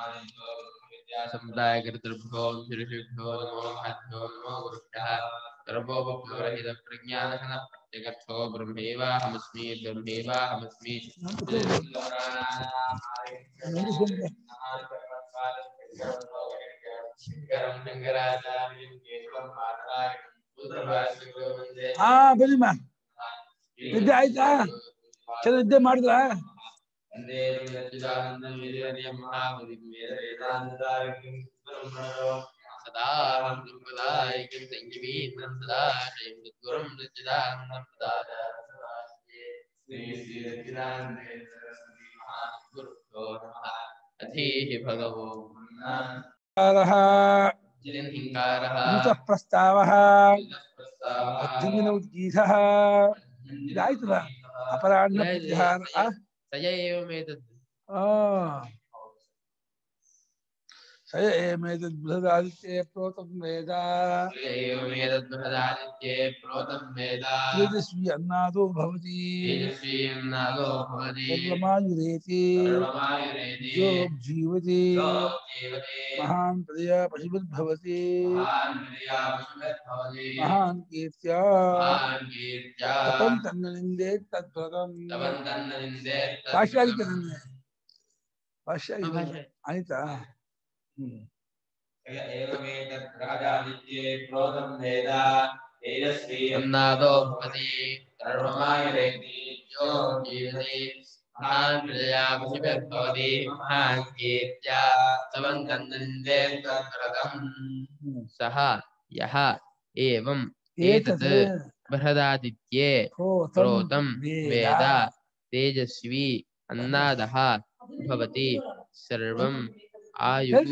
समुदाय कृतभ्यो ऋषिभ्यो नमो महद्भ्यो नमो गुरुभ्यः सर्वोपरहित प्रज्ञानघन प्रत्यगर्थो ब्रह्मेवाहमस्मि ब्रह्मेवाहमस्मि ಬನ್ನಿಮ್ಮ ನಿದ್ದೆ ಆಯ್ತಾ ಚಲೋ ನಿದ್ದೆ ಮಾಡಿದ್ರ सदा दुर्गदायकं संजीवीतं सदा गुरुं सच्चिदानन्दं श्री सच्चिदानन्देन्द्र गुरुभ्यो नमः अधीः भगवो हिंकारः प्रस्तावः अद्युम्न उद्गीतः इदाಯ್ತಲ್ಲ अपराह्न प्रतिहार सय एवमेतद् सय एवमेतद् बृहदादित्ये प्रोतं वेद तेजस्वी अन्नादो भवति सर्वमायुरेति जोग जीवति महान् प्रजया पशुभिर्भवति महान् कीर्त्या तपं तन्ननिन्दे तद्व्रतं भाष्य आಯ್ತಾ अन्नादो भवति सर्वमायुरेति यो जीवति महान् प्रजया पशुभिर्भवति महान् कीर्त्या तपं तन्ननिन्दे तद्व्रतम् सः यः एवम् एतत् बृहदादित्ये प्रोतं वेद तेजस्वी अन्नादः भवति सर्वम् आयुः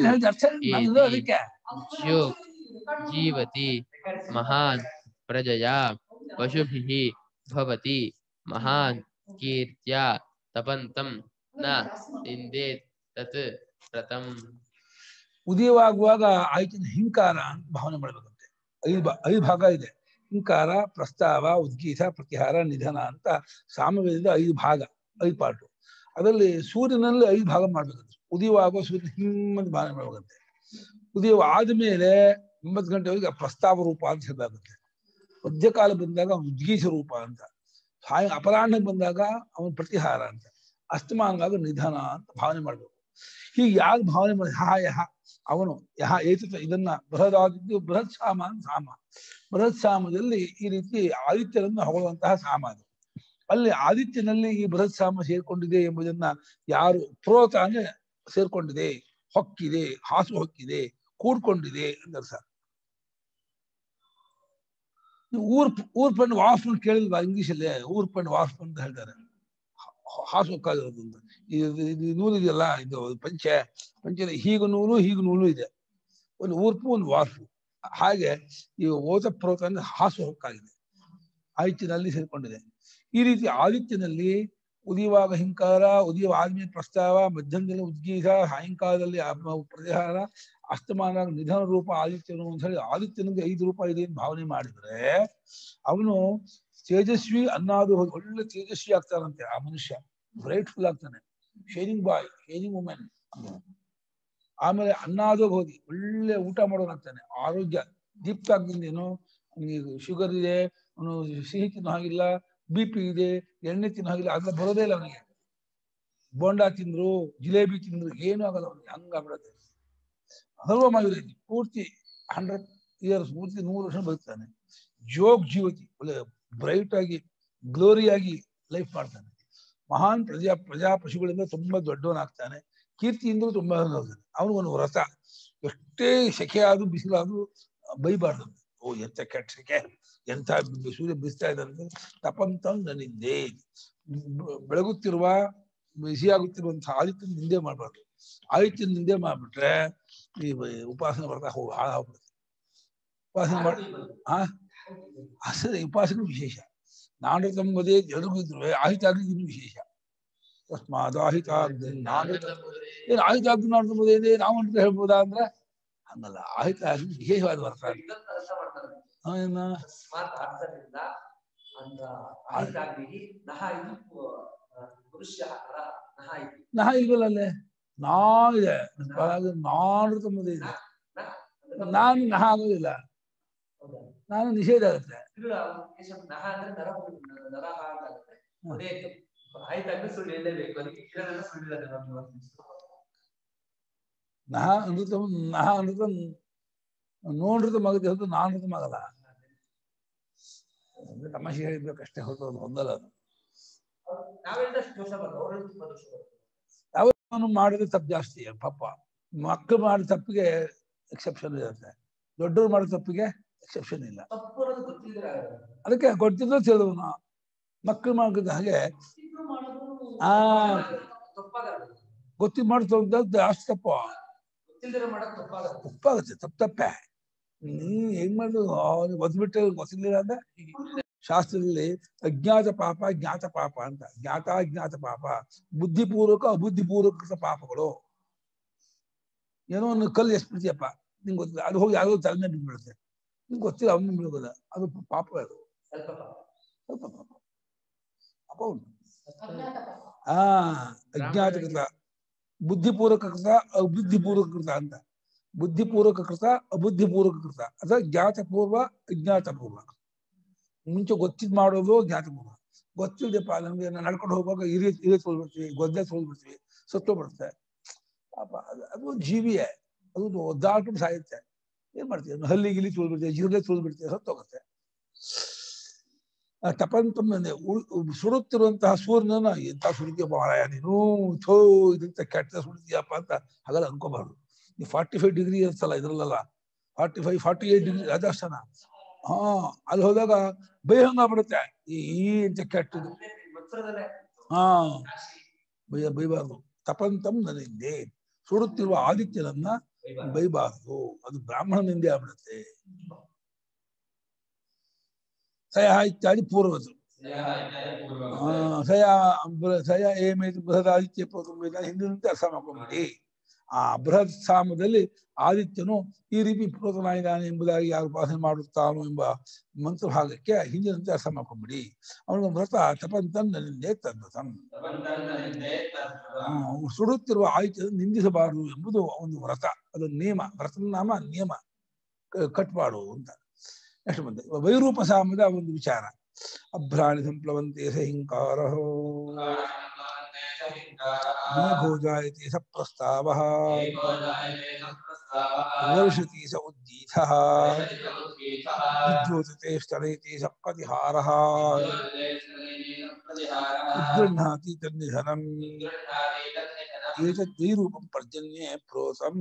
जीवति महान् प्रजया पशुभिः भवति महान् कीर्त्या तपन्तं न निन्देत् तत् व्रतम् ಉದಯವಾಗುವಾಗ ಆಯ್ತಿನ ಹಿಂಕಾರ ಅಂತ ಭಾವನೆ ಮಾಡಬೇಕಂತೆ ಐದು ಭಾಗ ಇದೆ ಹಿಂಕಾರ ಪ್ರಸ್ತಾವ ಉದ್ಗೀತ ಪ್ರತಿಹಾರ ನಿಧನ ಅಂತ ಸಾಮವೇದದ 5 ಭಾಗ 5 ಪಾರ್ಟ್ ಅದರಲ್ಲಿ ಸೂರ್ಯನಲ್ಲಿ 5 ಭಾಗ ಮಾಡ್ಬೇಕಂತೆ ಉದಯವಾಗುವ ಸೂರ್ಯ ಹಿಮ್ಮಂತ ಭಾವನೆ ಮಾಡ್ಬೇಕಂತೆ ಉದಯ ಆದ್ಮೇಲೆ 9 ಗಂಟೆವರೆಗೆ ಪ್ರಸ್ತಾವ ರೂಪ ಅಂತ ಹೇಳಲಾಗುತ್ತೆ ಮಧ್ಯಕಾಲ ಬಂದಾಗ ಉದ್ಗೀತ ರೂಪ ಅಂತ ಅಪರಾಹ್ನಕ್ಕೆ ಬಂದಾಗ ಅವನ ಪ್ರತಿಹಾರ ಅಂತ ಅಸ್ತಮಾನವಾಗ ನಿಧನ ಅಂತ ಭಾವನೆ ಮಾಡ್ಬೇಕು ಹೀಗೆ ಯಾರು ಭಾವನೆ ಮಾಡಿ ಅವನು ಯಹ ಏತತ ಇದನ್ನ ಬೃಹದಾದಿತ್ಯ ಬೃಹತ್ ಸಾಮ ಅಂತ ಸಾಮ ಬೃಹತ್ ಸಾಮದಲ್ಲಿ ಈ ರೀತಿ ಆದಿತ್ಯರನ್ನು ಹೊಗಳುವಂತಹ ಸಾಮ ಅದು ಅಲ್ಲಿ ಆದಿತ್ಯನಲ್ಲಿ ಈ ಬೃಹತ್ ಸಾಮ ಸೇರ್ಕೊಂಡಿದೆ ಎಂಬುದನ್ನ ಯಾರು ಪ್ರೋತ ಅಂದ್ರೆ ಸೇರ್ಕೊಂಡಿದೆ ಹೊಕ್ಕಿದೆ ಹಾಸು ಹೊಕ್ಕಿದೆ ಕೂಡ್ಕೊಂಡಿದೆ ಅಂತ ಅರ್ಥ ಊರ್ ಪಂಡ್ ವಾಫ್ ಕೇಳಿಲ್ವಾ ಇಂಗ್ಲಿಷ್ ಅಲ್ಲಿ ಊರ್ ಪಂಡ್ ವಾಫ್ ಅಂತ ಹೇಳ್ತಾರೆ ಹಾಸು ಹೊಕ್ಕಾಗಿರೋದು ಅಂತ ಇದು ನೂಲು ಇದೆಯಲ್ಲ ಇದು ಪಂಚೆ ಹೀಗೂ ನೂಲು ಇದೆ ಒಂದು ಊರ್ಪು ಒಂದು ವಾರ್ಪು ಹಾಗೆ ಈ ಓತ ಪ್ರೋತ ಅಂದ್ರೆ ಹಾಸು ಹೊಕ್ಕಾಗಿದೆ ಆದಿತ್ಯನಲ್ಲಿ ಸೇರ್ಕೊಂಡಿದೆ ಈ ರೀತಿ ಆದಿತ್ಯನಲ್ಲಿ ಉದಯವಾಗ ಹಿಂಕಾರ ಉದಯ ಆದ್ಮೇಲೆ ಪ್ರಸ್ತಾವ ಮಧ್ಯದಲ್ಲಿ ಉದ್ಗೀತ ಸಾಯಂಕಾಲದಲ್ಲಿ ಪ್ರತಿಹಾರ ಅಸ್ತಮಾನ ನಿಧನ ರೂಪ ಆದಿತ್ಯನು ಅಂತ ಹೇಳಿ ಆದಿತ್ಯನಿಗೆ 5 ರೂಪ ಇದೆ ಅಂತ ಭಾವನೆ ಮಾಡಿದ್ರೆ ಅವನು ತೇಜಸ್ವಿ ಅನ್ನಾದು ಒಳ್ಳೆ ತೇಜಸ್ವಿ ಆಗ್ತಾನಂತೆ ಆ ಮನುಷ್ಯ ಬ್ರೈಟ್ಫುಲ್ ಆಗ್ತಾನೆ ಶೈನಿಂಗ್ ಬಾಯ್ ಶೈನಿಂಗ್ ವುಮೆನ್ ಆಮೇಲೆ ಅನ್ನಾದು ಹೋಗಿ ಒಳ್ಳೆ ಊಟ ಮಾಡೋನಾಗ್ತಾನೆ ಆರೋಗ್ಯ ದೀಪ್ತ ಆಗ್ದಿಂದೇನು ಅವನಿಗೆ ಶುಗರ್ ಇದೆ ಅವನು ಸಿಹಿ ತಿನ್ನೋ ಹಾಗಿಲ್ಲ BP ಇದೆ ಎಣ್ಣೆ ತಿನ್ನೋ ಹಾಗಿಲ್ಲ ಅದನ್ನ ಬರೋದೇ ಇಲ್ಲ ಅವನಿಗೆ ಬೋಂಡಾ ತಿಂದ್ರು ಜಿಲೇಬಿ ತಿಂದ್ರು ಏನೂ ಆಗಲ್ಲ ಅವನಿಗೆ ಹಂಗಾಗ್ಬಿಡತ್ತೆ ಸರ್ವಮಾಯುರೇತಿ ಪೂರ್ತಿ 100 years ಪೂರ್ತಿ 100 ವರ್ಷ ಬದುಕ್ತಾನೆ ಜೋಗ್ ಜೀವತಿ ಒಳ್ಳೆ ಬ್ರೈಟ್ ಆಗಿ ಗ್ಲೋರಿಯಾಗಿ ಲೈಫ್ ಮಾಡ್ತಾನೆ ಮಹಾನ್ ಪ್ರಜಾ ಪಶುಗಳಿಂದ ತುಂಬಾ ದೊಡ್ಡವನಾಗ್ತಾನೆ ಕೀರ್ತಿಯಿಂದಲೂ ತುಂಬಾ ಅವನಿಗೊಂದು ವ್ರತ ಎಷ್ಟೇ ಸೆಕೆ ಆದ್ರೂ ಬಿಸಿಲಾದ್ರೂ ಬೈಬಾರ್ದು ಓ ಎಂತ ಕೆಟ್ಟ ಸೆಕೆ ಎಂತ ಸೂರ್ಯ ಬಿಸ್ತಾ ಇದ್ದಂತೆ ತಪಂತಂ ನನ್ನಿಂದೆ ಬೆಳಗುತ್ತಿರುವ ಬಿಸಿಯಾಗುತ್ತಿರುವಂತಹ ಆದಿತ್ಯನ ನಿಂದೆ ಮಾಡ್ಬಾರ್ದು ಆದಿತ್ಯನ ನಿಂದೆ ಮಾಡ್ಬಿಟ್ರೆ ಈ ಉಪಾಸನೆ ಬರ್ತಾ ಹಾಳಾಗ್ಬಿಡುತ್ತೆ ಉಪಾಸನೆ ಮಾಡಿ ಉಪಾಸನೆ ವಿಶೇಷ ನಾನೃತಂಬದೇ ಎಲ್ರಿಗೂ ಇದ್ರು ಆಹಿತಾಗ್ನಿ ವಿಶೇಷ ತಸ್ಮಾತ್ ಆಹಿತಾಗ್ನಿ ಏನು ಆಹಿತಾಗ್ನಿ ನಾನೃತಂಬದೇ ಇದೆ ನಾವು ಅಂತ ಹೇಳ್ಬೋದಾ ಅಂದ್ರೆ ಹಂಗಲ್ಲ ಆಹಿತಾಗ್ನಿ ವಿಶೇಷವಾದ ವರ್ತ ನಹ ಇಲ್ವಲ್ಲ ಅಲ್ಲೇ ನಾ ಇದೆ ನಾನು ತಮ್ಮದೇ ಇದೆ. ನಾನು ನಹ ಆಗೋದಿಲ್ಲ, ನಾನು ನಿಷೇಧ ಆಗುತ್ತೆ. ನಹ ಅನೃತ ನಹ ಅನೃತ ನೋಡ್ರತ ಮಗದೆ ಹೊತ್ತು ನಾನೃತ ಮಗಲ್ಲ. ತಮಾಷೆ ಹೇಳಿರ್ಬೇಕಷ್ಟೇ ಹೊತ್ತು ಅದು ಹೊಂದಲ್ಲ. ಅದು ಯಾವನು ಮಾಡಿದ್ರೆ ತಪ್ಪು ಜಾಸ್ತಿ ಪಾಪ. ಮಕ್ಕಳು ಮಾಡಿದ ತಪ್ಪಿಗೆ ಎಕ್ಸೆಪ್ಷನ್ ಇರುತ್ತೆ, ದೊಡ್ಡವರು ಮಾಡಿದ ತಪ್ಪಿಗೆ ಎಕ್ಸೆಪ್ಷನ್ ಇಲ್ಲ. ಅದಕ್ಕೆ ಗೊತ್ತಿದ್ರೆ ತಿಳಿದವನು ಮಕ್ಕಳು ಮಾಡಿದ ಹಾಗೆ ಗೊತ್ತಿ ಮಾಡ್ತಾ ಜಾಸ್ತಿ ತಪ್ಪು ತಪ್ಪಾಗುತ್ತೆ. ತಪ್ಪೆ ನೀ ಹೆಂಗ್ ಮಾಡುದು ಒದ್ಬಿಟ್ಟು ಗೊತ್ತಿಲ್ಲ ಅಂದ್ರೆ ಶಾಸ್ತ್ರದಲ್ಲಿ ಅಜ್ಞಾತ ಪಾಪ ಜ್ಞಾತ ಪಾಪ ಅಂತ, ಜ್ಞಾತ ಪಾಪ, ಬುದ್ಧಿಪೂರ್ವಕ ಅಬುದ್ಧಿಪೂರ್ವಕ ಪಾಪಗಳು. ಏನೋ ಒಂದು ಕಲ್ಲು ಎಸ್ಬಿಡ್ತೀಯಪ್ಪ, ನಿಂಗೆ ಗೊತ್ತಿಲ್ಲ, ಅದು ಹೋಗಿ ಯಾವ್ದೋ ತಲೆ ಮೇಲೆ ಬಿದ್ಬಿಡುತ್ತೆ, ನಿಂಗೆ ಗೊತ್ತಿಲ್ಲ, ಅವನು ಬೀಳೋದ, ಅದು ಪಾಪ. ಅದು ಸ್ವಲ್ಪ ಪಾಪ ಉಂಟು. ಅಜ್ಞಾತಕೃತ, ಬುದ್ಧಿಪೂರ್ವಕ ಕೃತ, ಅಬುದ್ಧಿಪೂರ್ವಕ ಕೃತ ಅಂತ. ಬುದ್ಧಿಪೂರ್ವಕ ಕೃತ, ಅಬುದ್ಧಿಪೂರ್ವಕ ಕೃತ, ಅದ ಜ್ಞಾತಪೂರ್ವ ಅಜ್ಞಾತಪೂರ್ವ. ಮುಂಚೆ ಗೊತ್ತಿದ್ ಮಾಡೋದು ಜ್ಞಾತಪೂರ್ವ. ಗೊತ್ತಿಲ್ಲದಪ್ಪ ನಮ್ಗೆ ನಡ್ಕೊಂಡು ಹೋಗುವಾಗ ಹಿರಿಯ ತೊಳ್ಬಿಡ್ತೀವಿ, ಗೊದ್ದೆ ತೊಳ್ಬಿಡ್ತೀವಿ, ಸತ್ತೋಗ್ಬಿಡುತ್ತೆ ಪಾಪ. ಅದು ಜೀವಿಯೇ, ಅದು ಒದ್ದಾಡ್ಕೊಂಡು ಸಾಯುತ್ತೆ. ಏನ್ ಮಾಡ್ತೀವಿ, ಹಲ್ಲಿ ಗಿಲಿ ತೊಳ್ಬಿಡ್ತೀವಿ, ಜಿರಲೆ ತೊಳ್ಬಿಡ್ತೀವಿ, ಸತ್ತೋಗುತ್ತೆ. ತಪಂತಮ್ಮನೆ ಸುಡುತ್ತಿರುವಂತಹ ಸೂರ್ಯನ ಎಂತ ಸುಡಿತೀಯ ಮಾರಾಯ ನೀನು, ಥೋ ಇದಂತ ಕೆಟ್ಟ ಸುಡಿತೀಯಪ್ಪ ಅಂತ ಹಾಗಲ್ಲ ಅನ್ಕೋಬಾರ್ದು. ನೀವು 45 ಡಿಗ್ರಿ ಇರ್ತಲ್ಲ ಇದ್ರಲ್ಲ, 45-48 ಡಿಗ್ರಿ ರಾಜಸ್ಥಾನ, ಅಲ್ಲಿ ಹೋದಾಗ ಬೈಹಂಗ ಬಿಡುತ್ತೆ, ಈ ಎಂತ ಕೆಟ್ಟದು. ಬೈಬಾರ್ದು. ತಪಂತಂ ನನಿಂದೆ, ಸುಡುತ್ತಿರುವ ಆದಿತ್ಯನನ್ನ ಬೈಬಾರ್ದು, ಅದು ಬ್ರಾಹ್ಮಣ ನಿಂದೆ ಆಗ್ಬಿಡುತ್ತೆ. ಸಯ ಇತ್ಯಾದಿ ಪೂರ್ವಜರು ಸಯ ಏಮೇತಿ ಬೃಹದ್ ಆದಿತ್ಯ ಹಿಂದಿನಂತೆ ಅರ್ಥ ಮಾಡ್ಕೊಂಡ್ಬಿಡಿ. ಆ ಬೃಹತ್ ಸಾಮದಲ್ಲಿ ಆದಿತ್ಯನು ಈ ರೀತಿ ಪೂರ್ವತನಾಗಿದ್ದಾನೆ ಎಂಬುದಾಗಿ ಯಾರು ಉಪಾಸನೆ ಮಾಡುತ್ತಾನೋ ಎಂಬ ಮಂತ್ರಭಾಗಕ್ಕೆ ಹಿಂದಿನಂತೆ ಅರ್ಥ ಮಾಡ್ಕೊಂಡ್ಬಿಡಿ. ಅವನ ವ್ರತ ತಪಂತನ್ನಿಂದೇ ತದ್ವತಂ, ಸುಡುತ್ತಿರುವ ಆದಿತ್ಯನ ನಿಂದಿಸಬಾರದು ಎಂಬುದು ಒಂದು ವ್ರತ, ಅದು ನಿಯಮ. ವ್ರತನ ನಾಮ ನಿಯಮ, ಕಟ್ಪಾಡು ಅಂತ. ನೆಕ್ಸ್ಟ್ ಬಂದೆ ವೈರೂಪ ಸಾಮದ ಒಂದು ವಿಚಾರ. ಅಭ್ರಾಣಿ ಸಂಪ್ಲವಂತೆ ಸಹಿಂಕಾರ ಮೇಘೋ ಜಾಯತೆ ಸ ಪ್ರಸ್ತಾವಃ ವರ್ಷತಿ ಸ ಉದ್ದೀತಃ ವಿದ್ಯೋತತೆ ಸ್ತರಯತೆ ಸ ಪ್ರತಿಹಾರಃ ಉದ್ಗೃಹ್ಣಾತಿ ತನ್ನಿಧನಂ ಏತದ್ ವೈರೂಪಂ ಪರ್ಜನ್ಯೇ ಪ್ರೋತಂ.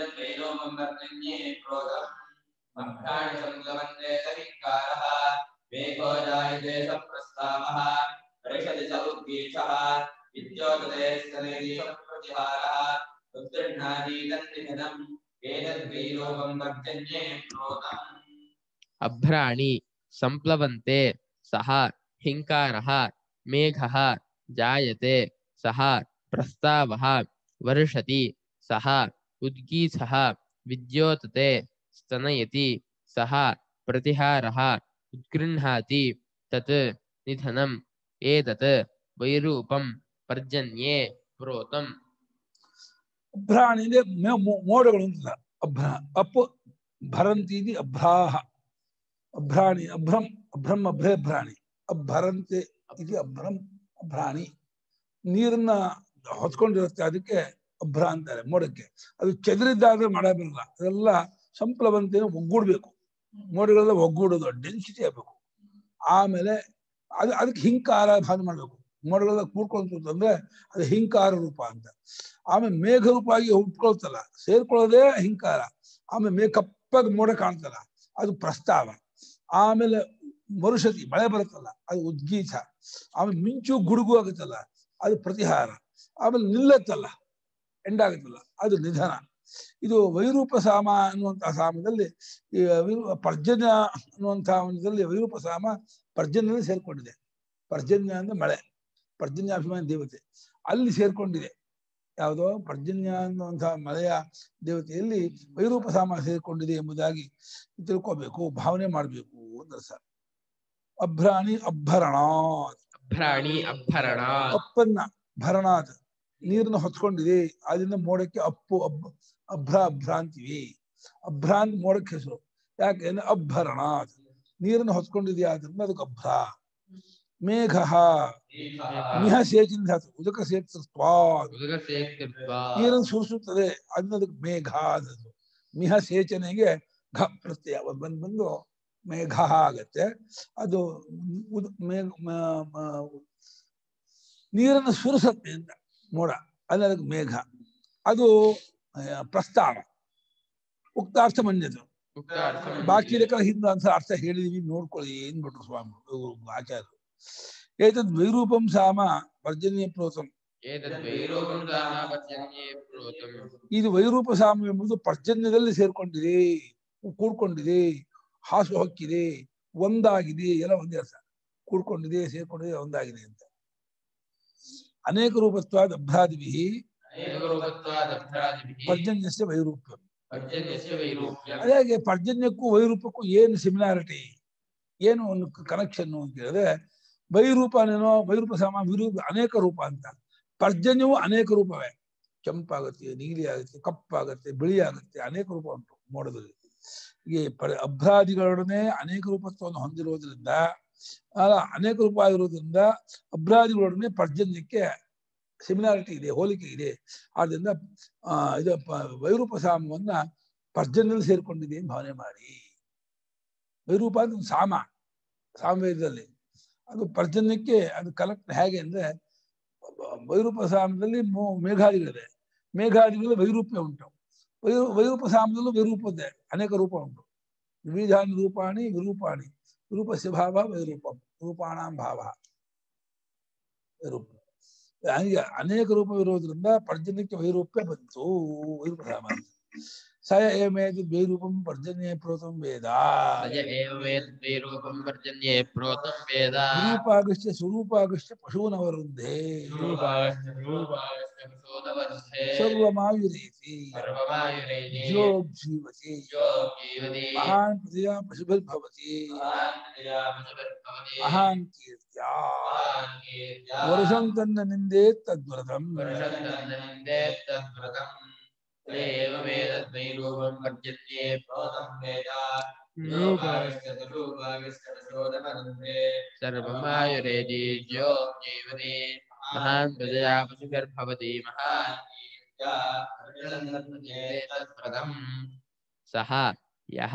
ಅಭ್ರಾಣಿ ಸಂಪ್ಲವಂತೆ ಸಹಿಂಕಾರಃ ಮೇಘೋ ಜಾಯತೆ ಸ ಪ್ರಸ್ತಾವಃ ವರ್ಷತಿ ಸ ಉದ್ದೀತಃ ವಿದ್ಯೋತತೆ ಸ್ತರಯತೆ ಸ ಪ್ರತಿಹಾರಃ ಉದ್ಗೃಹ್ಣಾತಿ ತನ್ನಿಧನಂ ಏತದ್ ವೈರೂಪಂ ಪರ್ಜನ್ಯೇ ಪ್ರೋತಂ. ಅಭ್ರಾಣಿ ಸಂಪ್ಲವಂತೆ ಸಹ ಹಿಂಕಾರಃ ಮೇಘಃ ಜಾಯತೆ ಸಹ ಪ್ರಸ್ತಾವಃ ವರ್ಷತಿ ಸಹ ಉದ್ಗೀತಃ ವಿದ್ಯೋತತೆ ಸ್ತನಯತಿ ಸಹ ಪ್ರತಿಹಾರಃ ಉದ್ಗೃಹ್ಣಾತಿ ತತ್ ನಿಧನಂ ಏತತ್ ವೈರೂಪಂ ಪರ್ಜನ್ಯೇ ಪ್ರೋತಂ. ಅಭ್ರಾಣಿ ಅಂದ್ರೆ ಮೋಡಗಳು ಅಂತ. ಅಪ್ ಭರಂತಿ ಅಭ್ರಾಹ, ಅಭ್ರಾಣಿ ಅಭ್ರಂ, ಅಭ್ರಂ ಅಭ್ರೇ ಭ್ರಾಣಿ, ಅಭರಂತೆ ಇದು ಅಭ್ರಂ ಅಭ್ರಾಣಿ. ನೀರನ್ನ ಹೊತ್ಕೊಂಡಿರುತ್ತೆ, ಅದಕ್ಕೆ ಅಭ್ರ ಅಂತಾರೆ ಮೋಡಕ್ಕೆ. ಅದು ಚದುರಿದ್ದಾದ್ರೆ ಮಳೆ ಬರಲ್ಲ, ಅದೆಲ್ಲ ಸಂಪ್ಲವಂತೆ ಒಗ್ಗೂಡ್ಬೇಕು, ಮೋಡಗಳೆಲ್ಲ ಒಗ್ಗೂಡೋದು, ಡೆನ್ಸಿಟಿ ಆಗ್ಬೇಕು. ಆಮೇಲೆ ಅದಕ್ಕೆ ಹಿಂಕಾರ ಭಾಗ ಮಾಡ್ಬೇಕು. ಮೋಡಗಳೆಲ್ಲ ಕೂಡ್ಕೊಂತಂದ್ರೆ ಅದು ಹಿಂಕಾರ ರೂಪ ಅಂತ. ಆಮೇಲೆ ಮೇಘ ರೂಪವಾಗಿ ಹುಟ್ಕೊಳ್ತಲ್ಲ, ಸೇರ್ಕೊಳ್ಳೋದೇ ಹಿಂಕಾರ. ಆಮೇಲೆ ಕಪ್ಪಾಗಿ ಮೋಡ ಕಾಣ್ತಲ್ಲ, ಅದು ಪ್ರಸ್ತಾವ. ಆಮೇಲೆ ಮರುಷತಿ ಮಳೆ ಬರುತ್ತಲ್ಲ, ಅದು ಉದ್ಗೀತ. ಆಮೇಲೆ ಮಿಂಚು ಗುಡುಗು ಆಗುತ್ತಲ್ಲ, ಅದು ಪ್ರತಿಹಾರ. ಆಮೇಲೆ ನಿಲ್ಲತ್ತಲ್ಲ, ಎಂಡಾಗುತ್ತಲ್ಲ, ಅದು ನಿಧನ. ಇದು ವೈರೂಪ ಸಾಮ ಅನ್ನುವಂತಹ ಸಾಮದಲ್ಲಿ ಪರ್ಜನ್ಯ ಅನ್ನುವಂತಹ ಒಂದಲ್ಲಿ ವೈರೂಪ ಸಾಮ ಪರ್ಜನ್ಯದಲ್ಲಿ ಸೇರ್ಕೊಂಡಿದೆ. ಪರ್ಜನ್ಯ ಅಂದ್ರೆ ಮಳೆ, ಪರ್ಜನ್ಯಾಭಿಮಾನಿ ದೇವತೆ ಅಲ್ಲಿ ಸೇರ್ಕೊಂಡಿದೆ. ಯಾವುದೋ ಪರ್ಜನ್ಯ ಅನ್ನುವಂತಹ ಮಳೆಯ ದೇವತೆಯಲ್ಲಿ ವೈರೂಪ ಸಾಮ ಸೇರ್ಕೊಂಡಿದೆ ಎಂಬುದಾಗಿ ತಿಳ್ಕೋಬೇಕು, ಭಾವನೆ ಮಾಡಬೇಕು ಅಂತ ಸರ್. ಅಭ್ರಾಣಿ ಅಭರಣ, ಅಭ್ರಾಣಿ ಅಭರಣ, ಅಪ್ಪನ್ನ ಭರಣಾತ್ ನೀರನ್ನು ಹೊತ್ಕೊಂಡಿದೆ, ಅದರಿಂದ ಮೋಡಕ್ಕೆ ಅಪ್ಪು ಅಭ್ರ ಅಂತೀವಿ. ಅಭ್ರಾಂತ್ ಮೋಡಕ್ಕೆ ಹೆಸರು. ಯಾಕೆಂದ್ರೆ ಅಭರಣ, ನೀರನ್ನು ಹೊತ್ಕೊಂಡಿದೆಯಾ ಆದ್ರಿಂದ ಅದಕ್ಕೆ ಅಭ್ರ. ಮೇಘ ಮಿಹ ಸೇಚಿನ ಧಾತು, ಉದಕ ಸೇತೃತ್ವಾ, ನೀರನ್ನು ಸುರಿಸುತ್ತದೆ, ಅದನ್ನ ಅದಕ್ಕೆ ಮೇಘ ಆದದ್ದು. ಮಿಹ ಸೇಚನೆಗೆ ಘ ಪ್ರತ್ಯಯ ಬಂದು ಮೇಘ ಆಗತ್ತೆ. ಅದು ನೀರನ್ನು ಸುರಿಸತ್ತೆ ಅಂತ ಮೋಡ, ಅದಕ್ಕೆ ಮೇಘ. ಅದು ಪ್ರಸ್ತಾವ. ಉಕ್ತಾರ್ಥ ಮನ್ಯದು. ಬಾಕಿ ಹಿಂದ ಅಂತ ಅರ್ಥ ಹೇಳಿದೀವಿ, ನೋಡ್ಕೊಳ್ಳಿ ಏನ್ ಬಿಟ್ರು ಸ್ವಾಮಿ ಆಚಾರ್ಯರು. ಏತದ್ ವೈರೂಪಂ ಸಾಮ ಪರ್ಜನ್ಯ ಪ್ರೋತಂ. ಇದು ವೈರೂಪ ಸಾಮ ಎಂಬುದು ಪರ್ಜನ್ಯದಲ್ಲಿ ಸೇರ್ಕೊಂಡಿದೆ, ಕೂಡ್ಕೊಂಡಿದೆ, ಹಾಸು ಹೊಕ್ಕಿದೆ, ಒಂದಾಗಿದೆ, ಎಲ್ಲ ಒಂದೇ ಅರ್ಥ. ಕೂಡ್ಕೊಂಡಿದೆ, ಸೇರ್ಕೊಂಡಿದೆ, ಒಂದಾಗಿದೆ ಅಂತ. ಅನೇಕ ರೂಪತ್ವಾದ ಅಭ್ರಾದಿಭಿ ಪರ್ಜನ್ಯಸ್ಯ ವೈರೂಪ್ಯ. ಅದಾಗೆ ಪರ್ಜನ್ಯಕ್ಕೂ ವೈರೂಪಕ್ಕೂ ಏನು ಸಿಮಿಲಾರಿಟಿ, ಏನು ಒಂದು ಕನೆಕ್ಷನ್ ಅಂತ ಹೇಳಿದ್ರೆ, ವೈರೂಪನೇನೋ ವೈರೂಪ ಸಾಮ ವಿರೂಪ ಅನೇಕ ರೂಪ ಅಂತ. ಪರ್ಜನ್ಯವು ಅನೇಕ ರೂಪವೇ. ಕೆಂಪಾಗುತ್ತೆ, ನೀಲಿ ಆಗುತ್ತೆ, ಕಪ್ಪಾಗುತ್ತೆ, ಬಿಳಿ ಆಗುತ್ತೆ, ಅನೇಕ ರೂಪ ಉಂಟು ಮೋಡದಲ್ಲಿ. ಹೀಗೆ ಅಭ್ರಾದಿಗಳೊಡನೆ ಅನೇಕ ರೂಪತ್ವವನ್ನು ಹೊಂದಿರುವುದರಿಂದ, ಅನೇಕ ರೂಪ ಆಗಿರುವುದರಿಂದ ಅಭ್ರಾದಿಗಳೊಡನೆ ಪರ್ಜನ್ಯಕ್ಕೆ ಸಿಮಿಲಾರಿಟಿ ಇದೆ, ಹೋಲಿಕೆ ಇದೆ. ಆದ್ರಿಂದ ಇದು ವೈರೂಪ ಸಾಮವನ್ನ ಪರ್ಜನ್ಯದಲ್ಲಿ ಸೇರ್ಕೊಂಡಿದೆ ಅಂತ ಭಾವನೆ ಮಾಡಿ. ವೈರೂಪ ಅಂದ್ರೆ ಸಾಮ, ಸಾಮವೇದದಲ್ಲಿ ಅದು ಪರ್ಜನ್ಯಕ್ಕೆ ಅದು ಕಲೆಕ್ಟ್ ಹೇಗೆ ಅಂದ್ರೆ, ವೈರೂಪ ಸಾಮದಲ್ಲಿ ಮೇಘಾದಿಗಳಿದೆ, ಮೇಘಾದಿಗಳಲ್ಲಿ ವೈರೂಪ್ಯ ಉಂಟು. ವೈರೂಪ ಸಾಮದಲ್ಲೂ ವೈರೂಪದ್ದೇ ಅನೇಕ ರೂಪ ಉಂಟು. ವಿವಿಧಾನಿ ರೂಪಾಣಿ ವಿರೂಪಾಣಿ, ವಿರೂಪಸ್ಯ ಭಾವ ವೈರೂಪಂ, ರೂಪಾಣಾಂ ಭಾವ ವೈರೂಪ. ಹಂಗೆ ಅನೇಕ ರೂಪವಿರೋದ್ರಿಂದ ಪರ್ಜನ್ಯಕ್ಕೆ ವೈರೂಪ್ಯ ಬಂತು. ವೈರೂಪ ಸಾಮ ಸಯ ಏಮೇತ್ ವೈರೂಪಂ ಪರ್ಜನ್ಯೇ ಪ್ರೋತಂ ವೇದ. ವಿರೂಪಾಗಶ್ಚ ಸ್ವರೂಪಾಗಶ್ಚ ಪಶೂನವರುದ್ಧೇ ಸರ್ವಮಾಯುರೇತಿ ಜೀವತಿ ಮಹಾನ್ ಪ್ರಜಾ ಪಶುಭಿರ್ಭವತಿ ಮಹಾನ್ ಕೀರ್ತ್ಯಾ ವರುಷಂ ತನ್ನ ನಿಂದೇ ತದ್ವ್ರತಂ. ಸರ್ವಮಾಯುರೇತಿ ಜೀವತಿ ಮಹಾನ್ ಪ್ರಜಾ ಪಶುಭಿರ್ಭವತಿ ಮಹಾನ್ ಸಹ ಯಹ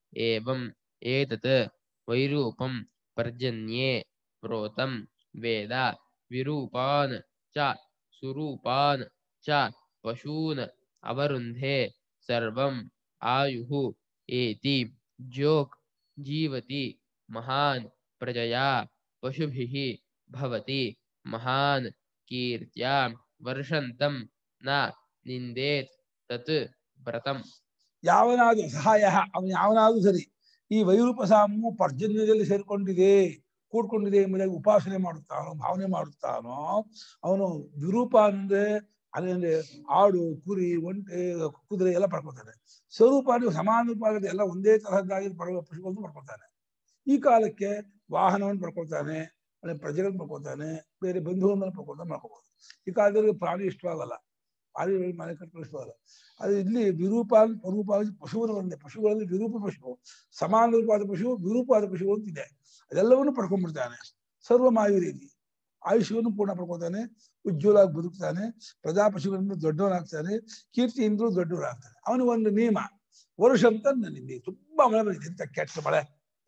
ಏವಂ ಏತತ್ ವೈರೂಪಂ ಪರ್ಜನ್ಯೇ ಪ್ರೋತಂ ವೇದ ವಿರೂಪಾನ್ ಚ ಸುರೂಪಾನ್ ಚ ಪಶೂನ್ ಅವರುಂಧೆ ಸರ್ವಂ ಆಯುಃ ಏತಿ ಜೋಕ್ ಜೀವತಿ ಮಹಾನ್ ಪ್ರಜಯಾ ಪಶುಭಿಃ ಭವತಿ ಮಹಾನ್ ಕೀರ್ತ್ಯಾ ವರ್ಷಂತಂ ನ ನಿಂದೇತ್ ತತ್ ವ್ರತಂ. ಯಾವನಾದ್ರೂ ಸಹಾಯ, ಅವನು ಯಾವನಾದ್ರೂ ಸರಿ, ಈ ವೈರೂಪ ಸಾಮು ಪರ್ಜನ್ಯದಲ್ಲಿ ಸೇರ್ಕೊಂಡಿದೆ, ಕೂಡ್ಕೊಂಡಿದೆ ಎಂಬುದಾಗಿ ಉಪಾಸನೆ ಮಾಡುತ್ತಾನೋ, ಭಾವನೆ ಮಾಡುತ್ತಾನೋ, ಅವನು ವಿರೂಪ ಅಂದ್ರೆ ಅದೇಂದ್ರೆ ಆಡು, ಕುರಿ, ಒಂಟೆ, ಕುದುರೆ ಎಲ್ಲ ಪಡ್ಕೊತಾನೆ. ಸ್ವರೂಪ ಅಂದ್ರೆ ಸಮಾನ ರೂಪ ಆಗುತ್ತೆ, ಎಲ್ಲ ಒಂದೇ ತರಹದ್ದಾಗಿ ಪಶುಗಳನ್ನು ಪಡ್ಕೊತಾನೆ. ಈ ಕಾಲಕ್ಕೆ ವಾಹನವನ್ನು ಪಡ್ಕೊಳ್ತಾನೆ, ಪ್ರಜೆಗಳನ್ನು ಪಡ್ಕೊಳ್ತಾನೆ, ಬೇರೆ ಬಂಧುಗಳನ್ನು ಪಡ್ಕೊಳ್ತಾನೆ, ಮಾಡ್ಕೋಬಹುದು. ಈ ಕಾಲದಲ್ಲಿ ಪ್ರಾಣಿ ಇಷ್ಟವಾಗಲ್ಲ, ಪ್ರಾಣಿಗಳಿಗೆ ಮನೆ ಕಟ್ಟಲು ಇಷ್ಟವಾಗಲ್ಲ. ಅದು ಇಲ್ಲಿ ವಿರೂಪ ರೂಪ ಪಶುವನ್ನು ಒಂದೇ. ಪಶುಗಳಲ್ಲಿ ವಿರೂಪ ಪಶು, ಸಮಾನ ರೂಪವಾದ ಪಶು, ವಿರೂಪವಾದ ಪಶು ಅಂತಿದೆ. ಅದೆಲ್ಲವನ್ನು ಪಡ್ಕೊಂಡ್ಬಿಡ್ತಾನೆ. ಸರ್ವಮಾಯುರೀತಿ, ಆಯುಷ್ಯವನ್ನು ಪೂರ್ಣ ಪಡ್ಕೊತಾನೆ, ಉಜ್ವಲವಾಗಿ ಬದುಕ್ತಾನೆ, ಪ್ರಜಾ ಪಶುಗಳಿಂದ ದೊಡ್ಡವನಾಗ್ತಾನೆ, ಕೀರ್ತಿಯಿಂದಲೂ ದೊಡ್ಡವರಾಗ್ತಾನೆ. ಅವನಿಗೆ ಒಂದು ನಿಯಮ, ವರ್ಷ ಅಂತ ನಿಂದೆ ತುಂಬಾ ಮಳೆ ಬಂದಿದೆ ಅಂತ, ಕೆಟ್ಟ ಮಳೆ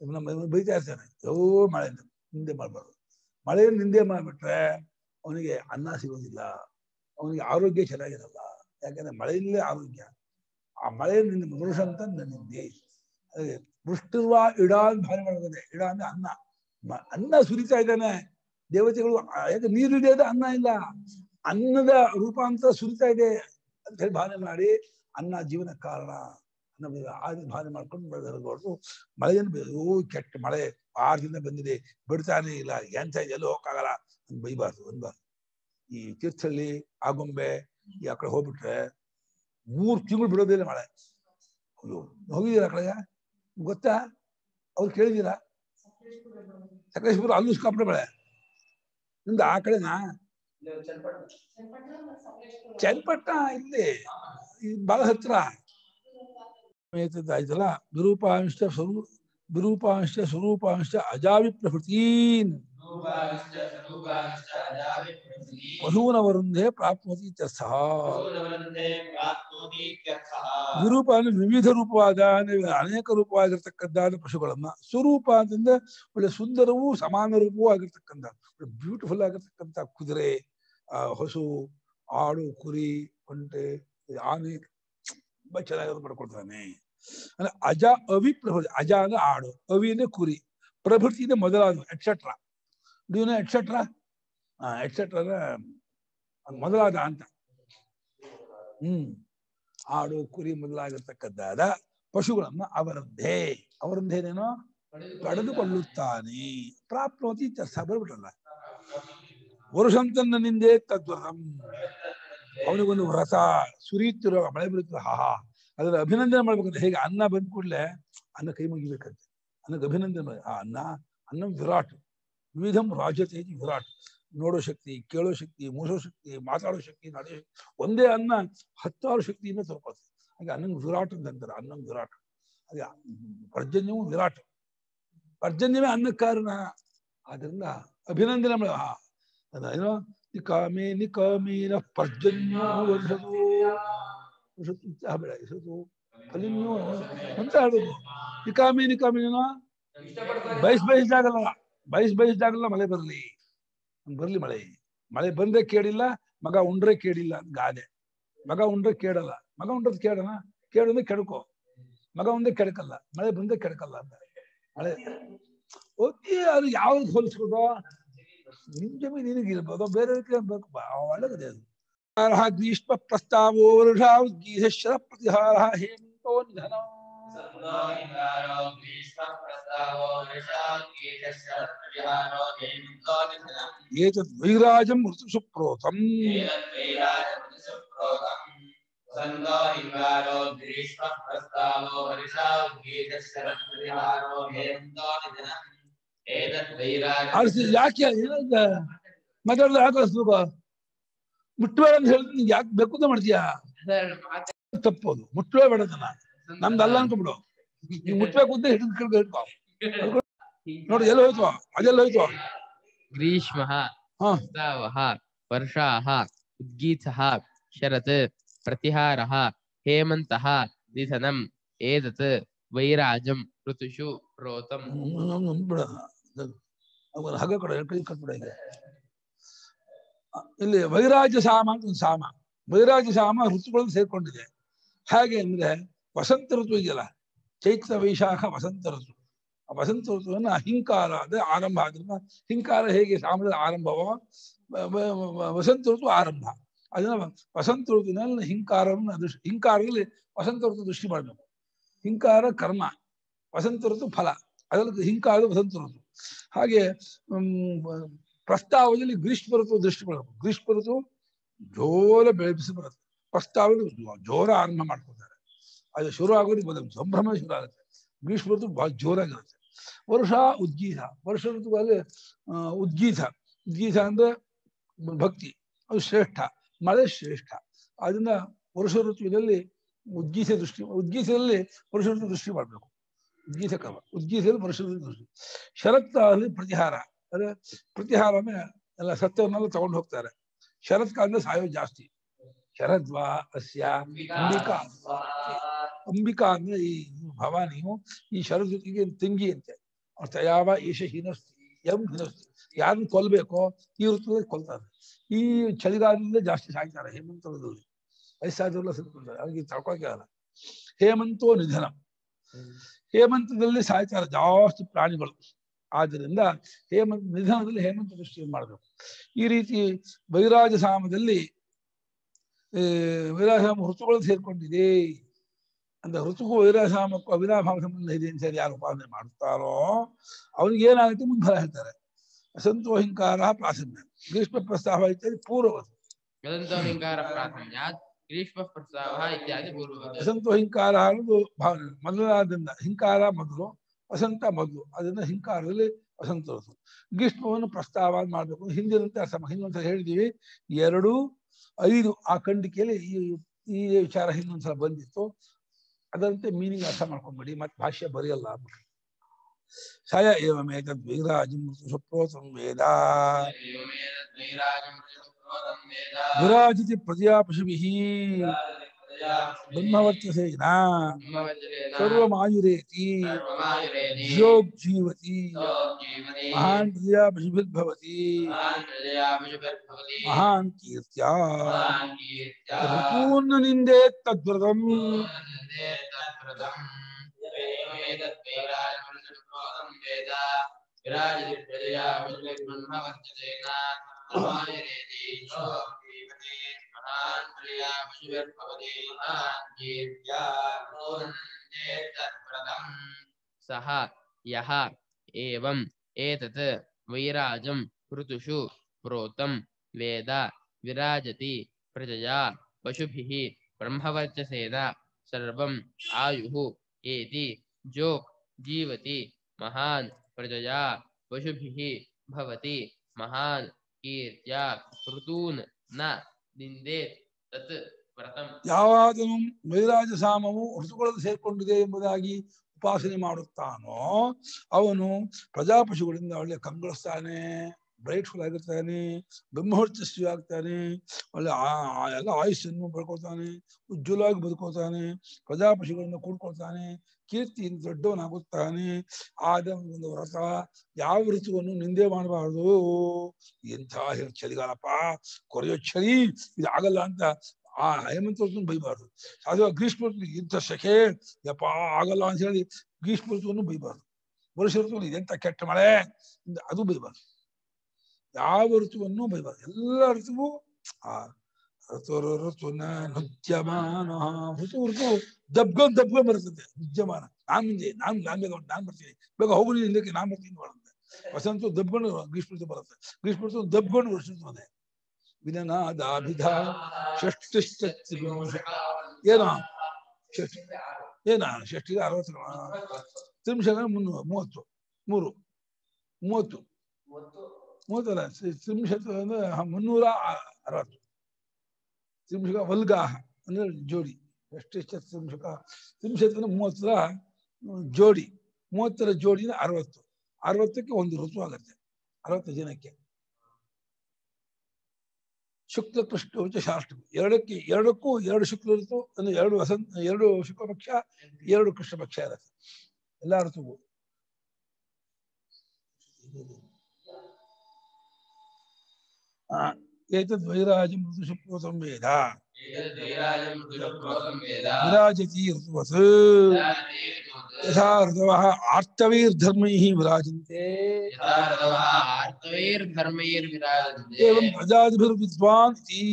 ಬೈತಾ ಇರ್ತಾನೆ, ಮಳೆ ನಿಂದೆ ಮಾಡಬಾರ್ದು. ಮಳೆಯನ್ನು ನಿಂದೆ ಮಾಡಿಬಿಟ್ರೆ ಅವನಿಗೆ ಅನ್ನ ಸಿಗೋದಿಲ್ಲ, ಅವನಿಗೆ ಆರೋಗ್ಯ ಚೆನ್ನಾಗಿರಲ್ಲ. ಯಾಕಂದ್ರೆ ಮಳೆಯಲ್ಲೇ ಆರೋಗ್ಯ. ಆ ಮಳೆಯನ್ನು ಮನುಷ್ಯ ಅಂತ ನಿಂದೆ. ಹಾಗೆ ವೃಷ್ಟಿರುವ ಇಡ ಅಂತ ಭಾವನೆ ಮಾಡ್ತದೆ. ಇಡ ಅಂದ್ರೆ ಅನ್ನ, ಅನ್ನ ಸುರಿತಾ ಇದ್ದಾನೆ. ದೇವತೆಗಳು ಯಾಕೆ ನೀರಿದೆ, ಅನ್ನ ಇಲ್ಲ, ಅನ್ನದ ರೂಪಾಂತರ ಸುರಿತಾ ಇದೆ ಅಂತ ಹೇಳಿ ಭಾವನೆ ಮಾಡಿ, ಅನ್ನ ಜೀವನ ಕಾರಣ ಅನ್ನೋದು ಆ ಭಾವನೆ ಮಾಡ್ಕೊಂಡು ಬೆಳೆದು ಮಳೆಯನ್ನು ಕೆಟ್ಟ ಮಳೆ 6 ದಿನ ಬಂದಿದೆ, ಬಿಡ್ತಾನೆ ಇಲ್ಲ, ಎಂತ ಇದೆಲ್ಲ ಹೋಗಕ್ಕಾಗಲ್ಲ ಅಂತ ಬೈಬಾರ್ದು ಅನ್ಬಾರ್ದು. ಈ ತೀರ್ಥಹಳ್ಳಿ, ಆಗುಂಬೆ ಈ ಆ ಕಡೆ ಹೋಗ್ಬಿಟ್ರೆ 3 ತಿಂಗಳು ಬಿಡೋದಿಲ್ಲ ಮಳೆ. ಅಯ್ಯೋ, ಹೋಗಿದ್ದೀರಾ ಆ ಕಡೆಗೆ? ಗೊತ್ತಾ? ಅವ್ರು ಕೇಳಿದ್ದೀರಾ? ಸಕಲೇಶ್ಪುರ ಅಲ್ಲೂ ಸಿಕ್ಕಾಪಟ್ಟೆ ಬೆಳೆ. ನಿಮ್ದು ಆ ಕಡೆನಾ? ಚನ್ನಪಟ್ಟ ಇಲ್ಲಿ ಬಹಳ ಹತ್ರ ಆಯ್ತಲ್ಲ. ವಿರೂಪಾಂಶ ಸ್ವರೂಪಾಂಶ ಅಜಾವಿ ಪ್ರಭೃತೀನ್ ಪಶೂನವರುಂಧೆ ಪ್ರಾಪ್ನೋತಿ ಇತ್ಯರ್ಥಃ. ವಿರೂಪ ಅಂದ್ರೆ ವಿವಿಧ ರೂಪವಾದ ಅನೇಕ ರೂಪವಾಗಿರ್ತಕ್ಕಂಥ ಪಶುಗಳನ್ನ, ಸ್ವರೂಪ ಅಂತಂದ್ರೆ ಒಳ್ಳೆ ಸುಂದರವೂ ಸಮಾನ ರೂಪವೂ ಆಗಿರ್ತಕ್ಕಂಥ ಬ್ಯೂಟಿಫುಲ್ ಆಗಿರ್ತಕ್ಕಂಥ ಕುದುರೆ, ಹಸು, ಆಡು, ಕುರಿ, ಒಂಟೆ, ಆನೆ ತುಂಬಾ ಚೆನ್ನಾಗಿ ಮಾಡ್ಕೊಡ್ತಾನೆ. ಅಂದ್ರೆ ಅಜ ಅವಿ ಪ್ರಭೃತಿ. ಅಜ ಅಂದ್ರೆ ಆಡು, ಅವಿ ಅಂದ್ರೆ ಕುರಿ, ಪ್ರಭೃತಿ ಅಂದ್ರೆ ಮೊದಲಾದ ಎಟ್ಸೆಟ್ರಾ. ಡ್ಯೂನ ಎಟ್ಸೆಟ್ರಾ ಎಟ್ಸೆಟ್ರಾ ಮೊದಲಾದ ಅಂತ. ಆಡು, ಕುರಿ ಮೊದಲಾಗಿರ್ತಕ್ಕದ್ದಾದ ಪಶುಗಳನ್ನ ಅವರಂಧೇನೇನೋ ಪಡೆದುಕೊಳ್ಳುತ್ತಾನೆ. ಪ್ರಾಪ್ನೋತಿ ಬರ್ಬಿಟ್ರಲ್ಲ. ವರುಷಂತನ್ನ ನಿಂದೆ ತದ್ವ್ರತಂ. ಅವನಿಗೊಂದು ವ್ರತ, ಸುರಿಯುತ್ತಿರುವ ಮಳೆ ಬರುತ್ತಿರುವ ಅದರ ಅಭಿನಂದನೆ ಮಾಡ್ಬೇಕಂತ. ಹೇಗೆ ಅನ್ನ ಬಂದ ಕೂಡಲೇ ಅನ್ನ ಕೈ ಮುಗಿಬೇಕಂತೆ, ಅನ್ನಕ್ಕೆ ಅಭಿನಂದನೆ ಮಾಡಿ. ಅನ್ನ ವಿರಾಟ್, ವಿವಿಧಂ ರಾಜ್ಯತೆ ವಿರಾಟ್. ನೋಡೋ ಶಕ್ತಿ, ಕೇಳೋ ಶಕ್ತಿ, ಮೂಸೋ ಶಕ್ತಿ, ಮಾತಾಡೋ ಶಕ್ತಿ, ನಡೆಯೋ ಶಕ್ತಿ, ಒಂದೇ ಅನ್ನ 10 ಶಕ್ತಿಯಿಂದ ತೋರ್ಕೊಳ್ತದೆ. ಹಾಗೆ ಅನ್ನಂಗ್ ವಿರಾಟ್ ಅಂತ ಅಂತಾರೆ. ಅನ್ನಂಗ್ ವಿರಾಟ್. ಹಾಗೆ ಪರ್ಜನ್ಯವೂ ವಿರಾಟ್. ಪರ್ಜನ್ಯವೇ ಅನ್ನಕ್ಕೆ ಕಾರಣ. ಆದ್ರಿಂದ ಅಭಿನಂದನೆ ಮಾಡ. ಏನೋ ನಿಕಾಮೇನ ಪರ್ಜನ್ಯೋ ಫಲಿನ್ಯೋ ಅಂತ ಹೇಳ್ಬೇಕು. ನಿಕಾಮೇನೋ ಬಯಸ್ದಾಗಲ್ಲ ಮಳೆ ಬರ್ಲಿ ಮಳೆ ಬಂದ್ರೆ ಕೇಳಿಲ್ಲ, ಮಗ ಉಂಡ್ರೆ ಕೇಳಿಲ್ಲ ಅಂತ ಗಾದೆ. ಮಗ ಉಂಡ್ರೆ ಕೇಳಲ್ಲ, ಮಗ ಉಂಡ್ರದ್ ಕೇಳಂದ್ರೆ ಕೆಡ್ಕೋ, ಮಗ ಉಂಡ್ರೆ ಕೆಡಕಲ್ಲ, ಮಳೆ ಬಂದ್ರೆ ಕೆಡಕಲ್ಲ ಅಂತ. ಮಳೆ ಅದು ಯಾವ್ದು ಹೋಲಿಸ್ಕೊಡೋ, ನಿಮ್ ಜಮೀನು ನಿನಗಿರ್ಬೋದು, ಬೇರೆ ಬೇಕು, ಒಳ್ಳೆದಿದೆ ಅದು. ಗ್ರೀಷ್ಮ ಪ್ರಸ್ತಾವೋ ವರುಷ ಗೀಧಶ್ವರ ಪ್ರತಿಹಾರ ಹೇಮಂತೋ ನಿಧನ. ಏತದ್ ವೈರಾಜಂ ಋತುಷು ಪ್ರೋತಂ. ಯಾಕೆ ಮಾತಾಡೋದು ಯಾಕೆ ಮುಟ್ಟಬೇಡ ಅಂತ ಹೇಳ್ತೀನಿ. ಯಾಕೆ ಬೇಕು ಅಂತ ಮಾಡ್ತೀಯಾ? ತಪ್ಪೋದು. ಮುಟ್ಟಲೇ ಬೇಡ ನಮ್ದು ಅಲ್ಲ ಅನ್ಕೊಂಡ್ಬಿಡು. ನೀವು ಮುಟ್ಬೇಕು ಅಂತ ಹಿಡ್ಕೊ. ನೋಡಿ ಎಲ್ಲ ಹೋಯ್ತು, ಅದೆಲ್ಲ ಹೋಯ್ತು. ಗ್ರೀಷ್ಮ ವರ್ಷಾಃ ಉದ್ಗೀತಃ ಶರತ್ ಪ್ರತಿಹಾರಃ ಹೇಮಂತಃ ನಿಧನಂ ಏತತ್ ವೈರಾಜಂ ಋತುಷು ಪ್ರೋತಂ. ಹಗ್ಗ ಕೊಡ, ಕೈ ಕಟ್ಬಿಡ. ಇಲ್ಲಿ ವೈರಾಜ್ಯ ಸಾಮ ಅಂತ ಒಂದು ಸಾಮ. ವೈರಾಜ್ಯ ಸಾಮ ಋತುಗಳನ್ನು ಸೇರ್ಕೊಂಡಿದೆ. ಹಾಗೆ ಅಂದ್ರೆ ವಸಂತ ಋತು ಇದೆಯಲ್ಲ, ಚೈತ್ರ ವೈಶಾಖ ವಸಂತ ಋತು. ಆ ವಸಂತ ಋತುವನ್ನ ಅಹಿಂಕಾರ ಅಂದ್ರೆ ಆರಂಭ. ಆದ್ರಿಂದ ಹಿಂಕಾರ ಹೇಗೆ ಸಾಮದ ಆರಂಭವೋ ವಸಂತ ಋತು ಆರಂಭ. ಅದನ್ನ ವಸಂತ ಋತುವಿನಲ್ಲಿ ಹಿಂಕಾರದಲ್ಲಿ ವಸಂತ ಋತು ದೃಷ್ಟಿ ಮಾಡಬೇಕು. ಹಿಂಕಾರ ಕರ್ಮ, ವಸಂತ ಋತು ಫಲ. ಅದರಲ್ಲಿ ಹಿಂಕಾರ ವಸಂತ ಋತು. ಹಾಗೆ ಪ್ರಸ್ತಾವದಲ್ಲಿ ಗ್ರೀಷ್ಮ ಋತು ದೃಷ್ಟಿ ಮಾಡಬೇಕು. ಗ್ರೀಷ್ಮ ಋತು ಜೋರ ಬೆಳೆಬಿಸಿ ಬರುತ್ತೆ. ಪ್ರಸ್ತಾವದಲ್ಲಿ ಜೋರ ಆರಂಭ ಮಾಡ್ಕೊತಾರೆ. ಅದು ಶುರು ಆಗೋದು ಸಂಭ್ರಮ ಶುರು ಆಗುತ್ತೆ. ಗ್ರೀಷ್ಮ ಋತು ಬಹಳ ಜೋರಾಗಿರುತ್ತೆ. ವರ್ಷ ಉದ್ಗೀತ. ವರ್ಷ ಋತುವಲ್ಲಿ ಉದ್ಗೀತ ಅಂದ್ರೆ ಭಕ್ತಿ, ಅದು ಶ್ರೇಷ್ಠ. ಮಳೆ ಶ್ರೇಷ್ಠ. ಅದನ್ನ ವರ್ಷ ಋತುವಿನಲ್ಲಿ ಉದ್ಗೀತದಲ್ಲಿ ವರ್ಷ ಋತು ದೃಷ್ಟಿ ಮಾಡಬೇಕು. ಉದ್ಗೀತದಲ್ಲಿ ವರ್ಷ ಋತು ದೃಷ್ಟಿ. ಶರತ್ಕಾಲದಲ್ಲಿ ಪ್ರತಿಹಾರ. ಅಂದ್ರೆ ಪ್ರತಿಹಾರ ಅಂದ್ರೆ ಎಲ್ಲ ಸತ್ಯವನ್ನೆಲ್ಲ ತಗೊಂಡು ಹೋಗ್ತಾರೆ. ಶರತ್ಕಾಲದಿಂದ ಸಾಯೋ ಜಾಸ್ತಿ. ಶರದ್ವಾ ಅಸ್ಯ ಅಂಬಿಕಾ ಅಂದ್ರೆ ಈ ಭವಾನಿಯು ಈ ಶರದೃತಿಗೆ ತಂಗಿ ಅಂತೆ. ತಯಾವ ಈಶ ಹೀನಸ್ತಿ ಹಿನಸ್ತಿ. ಯಾರನ್ನು ಕೊಲ್ಬೇಕೋ ಈ ಋತುದಲ್ಲಿ ಕೊಲ್ತಾರೆ. ಈ ಚಳಿಗಾಲದಿಂದ ಜಾಸ್ತಿ ಸಾಯ್ತಾರೆ. ಹೇಮಂತದಲ್ಲಿ ವಯಸ್ಸಾದವರೆಲ್ಲ ಸತ್ಕೊಳ್ತಾರೆ. ಅವ್ರಿಗೆ ತಡ್ಕೊಳಕ್ಕೆ ಆಗಲ್ಲ. ಹೇಮಂತೋ ನಿಧನ. ಹೇಮಂತದಲ್ಲಿ ಸಾಯ್ತಾರೆ ಜಾಸ್ತಿ ಪ್ರಾಣಿಗಳು. ಆದ್ದರಿಂದ ನಿಧನದಲ್ಲಿ ಹೇಮಂತ ದೃಷ್ಟಿಯನ್ನು ಮಾಡಬೇಕು. ಈ ರೀತಿ ವೈರಾಜ ಸಾಮದಲ್ಲಿ ವೈರಾಜಸಾಮ ಋತುಗಳು ಸೇರ್ಕೊಂಡಿದೆ. ಅಂದ್ರೆ ಋತುಗೂ ವೈರಾಜಸಾಮಕ್ಕೂ ಅವಿನಾಭಾವ ಸಂಬಂಧ ಇದೆ ಅಂತ ಹೇಳಿ ಯಾರು ಉಪಾಸನೆ ಮಾಡುತ್ತಾರೋ ಅವ್ರಿಗೆ ಏನಾಗುತ್ತೆ ಮುಂದೆ ಫಲ ಹೇಳ್ತಾರೆ. ವಸಂತೋ ಹಿಂಕಾರ ಪ್ರಾಸಮ್ಯ ಗ್ರೀಷ್ಮ ಪ್ರಸ್ತಾವ ಇತ್ಯಾದಿ ಪೂರ್ವವತ್. ವಸಂತೋ ಹಿಂಕಾರ ಅನ್ನೋದು ಭಾವನೆ ಮೊದಲಾದ್ರಿಂದ ಹಿಂಕಾರ ಮೊದಲು, ವಸಂತ ಮೊದಲು. ಅದರಿಂದ ಹಿಂಕಾರದಲ್ಲಿ ವಸಂತ ಋತು. ಗ್ರೀಷ್ಮವನ್ನು ಪ್ರಸ್ತಾವ ಮಾಡಬೇಕು. ಹಿಂದಿನಂತೆ ಹಿಂದೊಂದ್ಸಲ ಹೇಳಿದೀವಿ 2, 5 ಆ ಖಂಡಿಕೆಯಲ್ಲಿ ಈ ವಿಚಾರ ಹಿಂದೊಂದ್ಸಲ ಬಂದಿತ್ತು. ಅದರಂತೆ ಮೀನಿಂಗ್ ಅರ್ಥ ಮಾಡ್ಕೊಂಡ್ಬಿಡಿ, ಮತ್ತೆ ಭಾಷ್ಯ ಬರೆಯಲ್ಲ. ಸಯ ಏವಮೇತದ್ ವೈರಾಜಂ ಸುಪ್ರೋತಂ ವೇದ ವಿರಾಜಿತಿ ಪ್ರಜಾ ಪಶುಭಿಃ ಬ್ರಹ್ಮವರ್ಚಸೇನ ಸರ್ವಮಾಯುರೇತಿ ಯೋಗ್ ಜೀವತಿ ಮಹಾನ್ ಪ್ರಜಾ ಪಶುಭಿರ್ಭವತಿ ಮಹಾನ್ ಕೀರ್ತ್ಯಾ ಋತೂನ್ನ ನಿಂದೇ ತದ್ವ್ರತಂ ಸಹ ಯಹ ಏವಂ ಏತತ್ ವೈರಾಜಂ ಋತುಷು ಪ್ರೋತಂ ವೇದ ವಿರಾಜತಿ ಪ್ರಜಯಾ ಪಶುಭಿಃ ಬ್ರಹ್ಮವರ್ಚಸೇನ ಸರ್ವಂ ಆಯುಃ ಏತಿ ಜೋಕ್ ಜೀವತಿ ಮಹಾನ್ ಪ್ರಜಯಾ ಪಶುಭಿಃ ಭವತಿ ಮಹಾನ್ ಕೀರ್ತ್ಯಾ ಋತೂನ್ ನ ನಿಂದೇತ್ ತತ್ ವ್ರತಂ. ಯಾವಾಗಲೂ ವೈರಾಜ ಸಾಮವು ಋತುಗಳಲ್ಲಿ ಸೇರ್ಕೊಂಡಿದೆ ಎಂಬುದಾಗಿ ಉಪಾಸನೆ ಮಾಡುತ್ತಾನೋ ಅವನು ಪ್ರಜಾಪಶುಗಳಿಂದ ಒಳ್ಳೆ ಕಂಗೊಳಿಸ್ತಾನೆ, ಬ್ರೈಟ್ಫುಲ್ ಆಗಿರ್ತಾನೆ, ಬ್ರಹ್ಮವರ್ಚಸ್ವಿ ಆಗ್ತಾನೆ, ಒಳ್ಳೆ ಎಲ್ಲ ಆಯುಷ್ಯನ್ನು ಪಡ್ಕೊಳ್ತಾನೆ, ಉಜ್ವಲವಾಗಿ ಬದುಕೋತಾನೆ, ಪ್ರಜಾಪಶುಗಳಿಂದ ಕೂಡ್ಕೊಳ್ತಾನೆ, ಕೀರ್ತಿಯಿಂದ ದೊಡ್ಡವನಾಗುತ್ತಾನೆ. ಆದ ಒಂದು ವ್ರತ. ಯಾವ ಋತುವನ್ನು ನಿಂದೆ ಮಾಡಬಾರದು. ಎಂಥ ಚಳಿಗಾಲಪ್ಪ, ಕೊರೆಯೋ ಚಳಿ, ಇದು ಆಗಲ್ಲ ಅಂತ ಆ ಹೇಮಂತ ಋತುವನ್ನು ಬೈಬಾರ್ದು. ಅದು ಗ್ರೀಷ್ಮ ಋತು ಇಂಥ ಸೆಕೆ ಯಪ್ಪ ಆಗಲ್ಲ ಅಂತ ಹೇಳಿ ಗ್ರೀಷ್ಮ ಋತುವನ್ನು ಬೈಬಾರ್ದು. ವರ್ಷ ಋತುವನ್ನು ಇದೆಂತ ಕೆಟ್ಟ ಮಳೆ ಅದು ಬೈಬಾರ್ದು. ಯಾವ ಋತುವನ್ನು ಬೈಬಾರ್ದು. ಎಲ್ಲ ಋತುವು ಆ ಋತುನ ನೃತ್ಯಮಾನ ಋತು ದಬ್ಗೊಂಡ್ ಬರ್ತದೆ. ನೃತ್ಯಮಾನ ನಾನ್ ಬರ್ತೀನಿ, ಬೇಗ ಹೋಗು ನೀನು ಹಿಂದಕ್ಕೆ, ನಾನ್ ಬರ್ತೀನಿ ಬರುತ್ತೆ. ವಸಂತ ದಬ್ಕೊಂಡು ಗ್ರೀಷ್ಮ ಋತು ಬರುತ್ತೆ, ಗ್ರೀಷ್ಮ ಋತು ದಬ್ಕೊಂಡು ವರ್ಷ ಋತು ಬಂದೆ. ವಿನನಾದಾಭಿಧ ಷಷ್ಠಿಶ್ಚ ಏನೋ ಷಷ್ಠಿಗೆ 60 ತ್ರಿಂಶಗ 30 30 ತ್ರಿಂಶತ್ ಅಂದ್ರೆ 360 ತ್ರಿಂಶಗ ವಲ್ಗಾಹ ಅಂದ್ರೆ ಜೋಡಿ. ಷಷ್ಠಿಶ್ಚ ತ್ರಿಂಶಕ ತ್ರಿಂಶತ್ 30 ಜೋಡಿ, 30 ಜೋಡಿನ 60ಕ್ಕೆ ಒಂದು ಋತು ಆಗುತ್ತೆ 60 ಜನಕ್ಕೆ. ಶುಕ್ಲ ಕೃಷ್ಣ ಶಾಸ್ತ್ರ ಎರಡಕ್ಕೂ 2 ಶುಕ್ಲ ಋತು ಅಂದ್ರೆ 2 ವಸಂತ, 2 ಶುಕ್ಲ ಪಕ್ಷ, 2 ಕೃಷ್ಣ ಪಕ್ಷ ಇರುತ್ತೆ ಎಲ್ಲ ಋತುವು. ಏತದ್ ವೈರಾಜಂ ಋತುಷು ಪ್ರೋತಂ ವೇದ ವಿರಾಜತಿ ಋತುವತ್ ಯಥಾ ಋತವಃ ಆರ್ತವೈರ್ಧರ್ಮೈಃ ವಿರಾಜಂತೆ ಏವಂ ಪ್ರಜಾದಿಭಿರ್ವಿದ್ವಾನ್ ಇತಿ.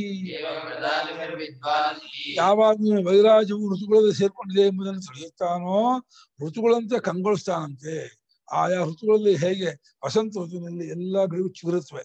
ಯಾವಾಗ ವೈರಾಜವು ಋತುಗಳಲ್ಲಿ ಸೇರ್ಕೊಂಡಿದೆ ಎಂಬುದನ್ನು ತಿಳಿಯುತ್ತಾನೋ ಋತುಗಳಂತೆ ಕಂಗೊಳಿಸ್ತಾನಂತೆ. ಆಯಾ ಋತುಗಳಲ್ಲಿ ಹೇಗೆ ವಸಂತ ಋತುವಿನಲ್ಲಿ ಎಲ್ಲ ಗಿಡಗಳು ಚಿಗುರುತ್ತವೆ,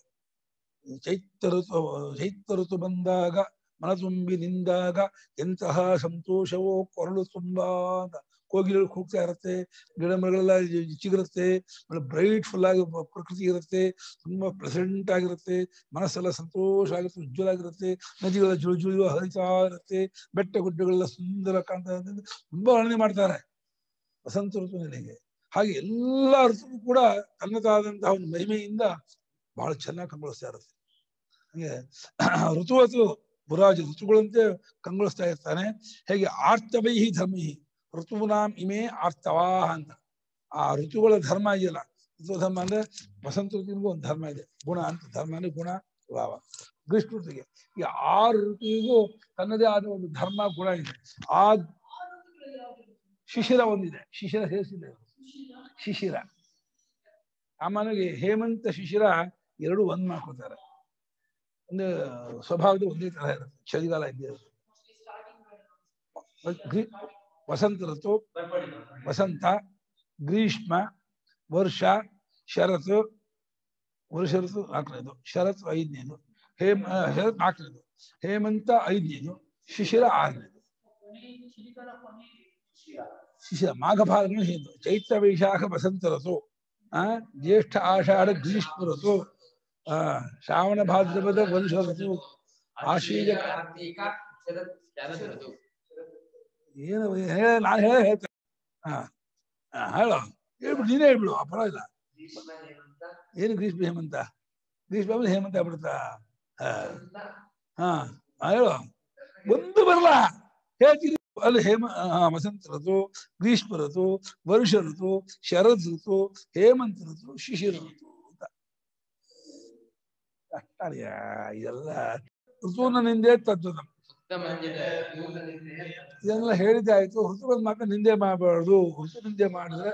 ಚೈತ್ರ ಋತು ಬಂದಾಗ ಮನತುಂಬಿ ನಿಂದಾಗ ಎಂತಹ ಸಂತೋಷವೋ ಕೊರಳು ತುಂಬಾ ಅಂತ ಕೋಗಿಲೆಗಳು ಕೂಗ್ತಾ ಇರುತ್ತೆ, ಗಿಡ ಮರಗಳೆಲ್ಲ ಚಿಗುರುತ್ತೆ, ಬ್ರೈಟ್ಫುಲ್ ಆಗಿ ಪ್ರಕೃತಿ ಇರುತ್ತೆ, ತುಂಬಾ ಪ್ರೆಸೆಂಟ್ ಆಗಿರುತ್ತೆ, ಮನಸ್ಸೆಲ್ಲ ಸಂತೋಷ ಆಗಿರುತ್ತೆ, ಉಜ್ವಲ ಆಗಿರುತ್ತೆ, ನದಿಗಳ ಜುಳು ಹರಿತಾ ಇರುತ್ತೆ, ಬೆಟ್ಟ ಗುಡ್ಡಗಳೆಲ್ಲ ಸುಂದರ ಕಾಣ್ತಾ ಇರುತ್ತೆ, ತುಂಬಾ ವರ್ಣನೆ ಮಾಡ್ತಾರೆ ವಸಂತ ಋತುವಿನಿಗೆ. ಹಾಗೆ ಎಲ್ಲ ಋತುವು ಕೂಡ ತನ್ನದಾದಂತಹ ಒಂದು ಮಹಿಮೆಯಿಂದ ಬಹಳ ಚೆನ್ನಾಗಿ ಕಂಗೊಳಿಸ್ತಾ ಇರುತ್ತೆ. ಹಾಗೆ ಋತುವತು ಬುರಾಜ ಋತುಗಳಂತೆ ಕಂಗೊಳಿಸ್ತಾ ಇರ್ತಾನೆ. ಹೇಗೆ ಆರ್ತವೈಹಿ ಧರ್ಮೈಹಿ ಋತುನಾಂ ಇಮೇ ಆರ್ತವಾ ಅಂತ. ಆ ಋತುಗಳ ಧರ್ಮ ಇದೆಯಲ್ಲ, ಋತು ಧರ್ಮ ಅಂದ್ರೆ ವಸಂತ ಋತುವಿಗೂ ಒಂದು ಧರ್ಮ ಇದೆ, ಗುಣ ಅಂತ. ಧರ್ಮ ಅಂದ್ರೆ ಗುಣ ಭಾವ. ಗ್ರೀಷ್ಮ ಋತುವಿಗೆ ಈ 6 ಋತುವಿಗೂ ತನ್ನದೇ ಆದ ಒಂದು ಧರ್ಮ ಗುಣ ಇದೆ. ಆ ಶಿಶಿರ ಒಂದಿದೆ, ಶಿಶಿರ ಸೇರಿಸಿದೆ. ಶಿಶಿರ ಸಾಮಾನ್ಯವಾಗಿ ಹೇಮಂತ ಶಿಶಿರ 2 ಒಂದ್ ಮಾಡ್ಕೊತಾರೆ. ಒಂದು ಸ್ವಭಾವದ ಒಂದೇ ತರ ಇರುತ್ತೆ. ಚಳಿಗಾಲ ಇದ್ದೇ ವಸಂತ ಋತು, ವಸಂತ, ಗ್ರೀಷ್ಮ, ವರ್ಷ, ಶರತ್. ವರ್ಷ ಋತು 4ನೇದು, ಶರತ್ 5ನೇದು, ಶರತ್ 4ನೇದು, ಹೇಮಂತ 5ನೇದು, ಶಿಶಿರ 6ನೇದು. ಶಿಶಿರ ಮಾಘ ಫಾಲ್ಗುಣ ಹೇಮಂತ, ಚೈತ್ರ ವೈಶಾಖ ವಸಂತ ಋತು ಜ್ಯೇಷ್ಠ ಆಷಾಢ ಗ್ರೀಷ್ಮ ಋತು ಶ್ರಾವಣ ಭಾದ್ರಪದ ವರ್ಷ ಋತು ಆಶ್ವೀಜ ಕಾರ್ತೀಕ ಶರದ್ ಋತು. ಏನು ನಾನು ಹೇಳ್ತೇನೆ. ಹೇಳೋ ಹೇಳ್ಬಿಡು, ನೀನೇ ಹೇಳ್ಬಿಡು, ಪರವಾಗಿಲ್ಲ. ಏನು ಗ್ರೀಷ್ಮ ಹೇಮಂತ? ಗ್ರೀಷ್ಮ ಆಮೇಲೆ ಹೇಮಂತ ಆಗ್ಬಿಡುತ್ತಾ? ಹೇಳು, ಒಂದು ಬರಲ್ಲ ಹೇಳ್ತೀನಿ. ಅಲ್ಲಿ ವಸಂತ ಋತು, ಗ್ರೀಷ್ಮ ಋತು, ವರ್ಷ ಋತು, ಶರದ್ ಋತು, ಹೇಮಂತ ಋತು, ಶಿಶಿರ ಋತು ಅಂತ ಅಷ್ಟಾರಿಯ. ಇದೆಲ್ಲ ಋತುವಿನ ನಿಂದೆ ತತ್ವದ ಇದೆಲ್ಲ ಹೇಳಿದ್ದೆ ಆಯ್ತು. ಋತುಗಳ ಮಾತ್ರ ನಿಂದೆ ಮಾಡಬಾರ್ದು. ಋತು ನಿಂದೆ ಮಾಡಿದ್ರೆ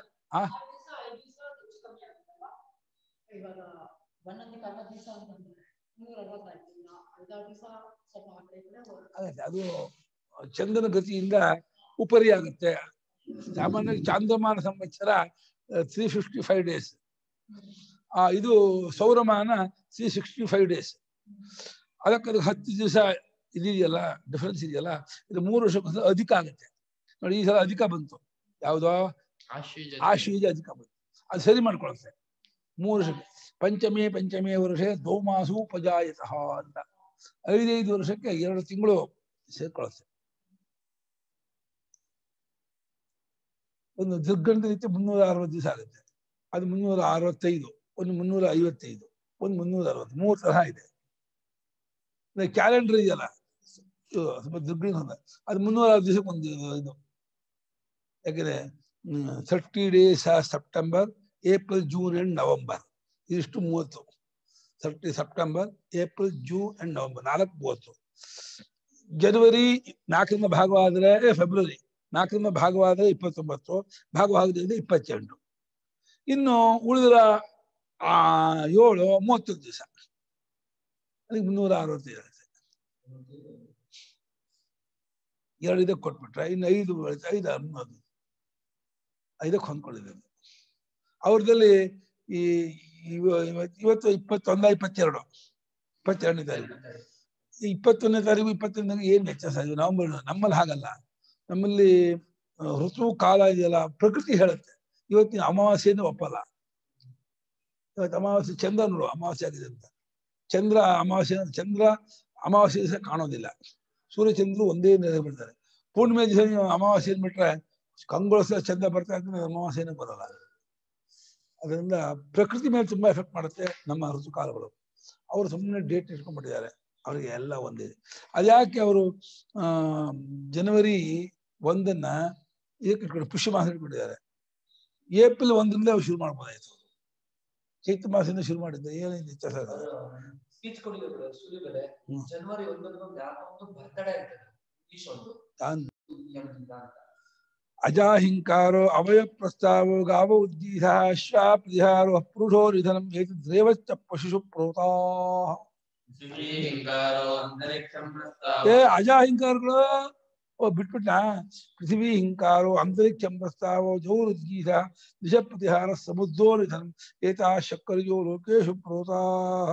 ಅದು ಚಂದ್ರನ ಗತಿಯಿಂದ ಉಪರಿ ಆಗುತ್ತೆ. ಸಾಮಾನ್ಯವಾಗಿ ಚಾಂದ್ರಮಾನ ಸಂವತ್ಸರ 355 ಡೇಸ್, ಇದು ಸೌರಮಾನ 365 ಡೇಸ್. ಅದಕ್ಕೆ 10 ದಿವಸ ಇದೆಯಲ್ಲ, ಡಿಫರೆನ್ಸ್ ಇದೆಯಲ್ಲ, ಇದು 3 ವರ್ಷಕ್ಕೊಂದು ಅಧಿಕ ಆಗುತ್ತೆ ನೋಡಿ. ಈ ಸಲ ಅಧಿಕ ಬಂತು, ಯಾವುದೋ ಆಶ್ವೀಜ ಅಧಿಕ ಬಂತು. ಅದು ಸರಿ ಮಾಡ್ಕೊಳುತ್ತೆ 3 ವರ್ಷಕ್ಕೆ. ಪಂಚಮೇ ವರ್ಷ ದೋಮಾಸು ಉಪಜಾಯತಃ ಅಂತ 5 ವರ್ಷಕ್ಕೆ 2 ತಿಂಗಳು ಸೇರ್ಕೊಳುತ್ತೆ. ಒಂದು ದುರ್ಗಂಧ ರೀತಿ 360 ದಿವಸ ಆಗುತ್ತೆ. ಅದು 365, ಒಂದು 355, ಒಂದು 360, 3 ತರಹ ಇದೆ. ಕ್ಯಾಲೆಂಡರ್ ಇದೆಯಲ್ಲ, ಸ್ವಲ್ಪ ದುರ್ಗಂಧ, ಅದು 360 ದಿವಸಕ್ಕೆ ಒಂದು ಇದು. ಯಾಕಂದ್ರೆ 30 days September, April, June and November, ಇದಿಷ್ಟು 30. 30 September, April, June and November, 4 30. ಜನವರಿ 4ರಿಂದ ಭಾಗವಾದರೆ ಫೆಬ್ರವರಿ 4ರಿಂದ ಭಾಗವಾದರೆ 29, ಭಾಗವಾಗದಿಂದ 28. ಇನ್ನು ಉಳಿದ 7 31 ದಿವಸ, ಅದಕ್ಕೆ 365 ಇರುತ್ತೆ. 2 ಇದಕ್ಕೆ ಕೊಟ್ಬಿಟ್ರೆ ಇನ್ನು 5 5ಕ್ಕೆ ಹೊಂದ್ಕೊಂಡಿದ್ದೇನೆ. ಅವ್ರದಲ್ಲಿ ಇವತ್ತು 21, 22, 22ನೇ ತಾರೀಕು, 21ನೇ ತಾರೀಕು 22 ಏನ್ ವ್ಯತ್ಯಾಸ ಇದೆ? ನಮ್ಮಲ್ಲಿ ಹಾಗಲ್ಲ. ನಮ್ಮಲ್ಲಿ ಋತು ಕಾಲ ಇದೆಯಲ್ಲ, ಪ್ರಕೃತಿ ಹೇಳುತ್ತೆ. ಇವತ್ತಿನ ಅಮಾವಾಸ್ಯೆಯನ್ನು ಒಪ್ಪಲ್ಲ. ಇವತ್ತು ಅಮಾವಾಸ್ಯೆ ಚಂದ್ರ ನೋಡು ಅಮಾವಾಸ್ಯೆ ಆಗಿದೆ ಅಂತ. ಚಂದ್ರ ಅಮಾವಾಸ್ಯೆ ದಿವಸ ಕಾಣೋದಿಲ್ಲ. ಸೂರ್ಯಚಂದ್ರ ಒಂದೇ ನೆಲೆ ಬಿಡ್ತಾರೆ. ಪೂರ್ಣಿಮೆ ದಿವಸ ಅಮಾವಾಸ್ಯೆ ಬಿಟ್ರೆ ಕಂಗೊಳಿಸ ಚಂದ್ರ ಬರ್ತಾ ಇದ್ರೆ ಅಮಾವಾಸ್ಯೆನೇ ಬರಲ್ಲ. ಅದರಿಂದ ಪ್ರಕೃತಿ ಮೇಲೆ ತುಂಬಾ ಎಫೆಕ್ಟ್ ಮಾಡುತ್ತೆ ನಮ್ಮ ಋತುಕಾಲಗಳು. ಅವರು ಸುಮ್ಮನೆ ಡೇಟ್ ಇಟ್ಕೊಂಡ್ಬಿಟ್ಟಿದ್ದಾರೆ, ಅವರಿಗೆ ಎಲ್ಲ ಒಂದೇ. ಅದ್ಯಾಕೆ ಅವರು ಜನವರಿ 1 ಇದಕ್ಕೆ ಇಟ್ಕೊಂಡು ಪುಷ್ಯ ಮಾಸ ಇಟ್ಕೊಂಡಿದ್ದಾರೆ. ಏಪ್ರಿಲ್ 1ರಿಂದ ಅವ್ರು ಶುರು ಮಾಡ್ಬೋದಾಯ್ತು. ಚೈತ್ರ ಮಾಸದಿಂದ ಶುರು ಮಾಡಿದ್ದೆ, ಏನೇನು ವ್ಯತ್ಯಾಸ? ಜನವರಿ 1 ಬರ್ತಡೇ ಅಜಾಹಿಂಕಾರೋ ಅವಯ ಪ್ರಸ್ತಾವೋ ಗಾವ ಉದ್ದೀಹ ಅಶ್ವಾ ಪ್ರತಿಹಾರೋ ಪುರುಷೋ ನಿಧನಂ ಏತದ್ರೇವಶ್ಚ ಪಶುಷು ಪ್ರೋತಾ. ಅಜಾಹಿಂಕಾರಗಳು ಬಿಟ್ಬಿಟ್ಟ. ಪೃಥ್ವಿ ಹಿಂಕಾರೋ ಅಂತರಿಕ್ಷಂ ಪ್ರಸ್ತಾವೋ ಜೌರುದ್ಗೀತ ದಿಶ ಪ್ರತಿಹಾರ ಸಮುದ್ರೋ ನಿಧನಂ ಏತಾ ಶಕ್ಕರ್ಯೋ ಲೋಕೇಶು ಪ್ರೋತಾ.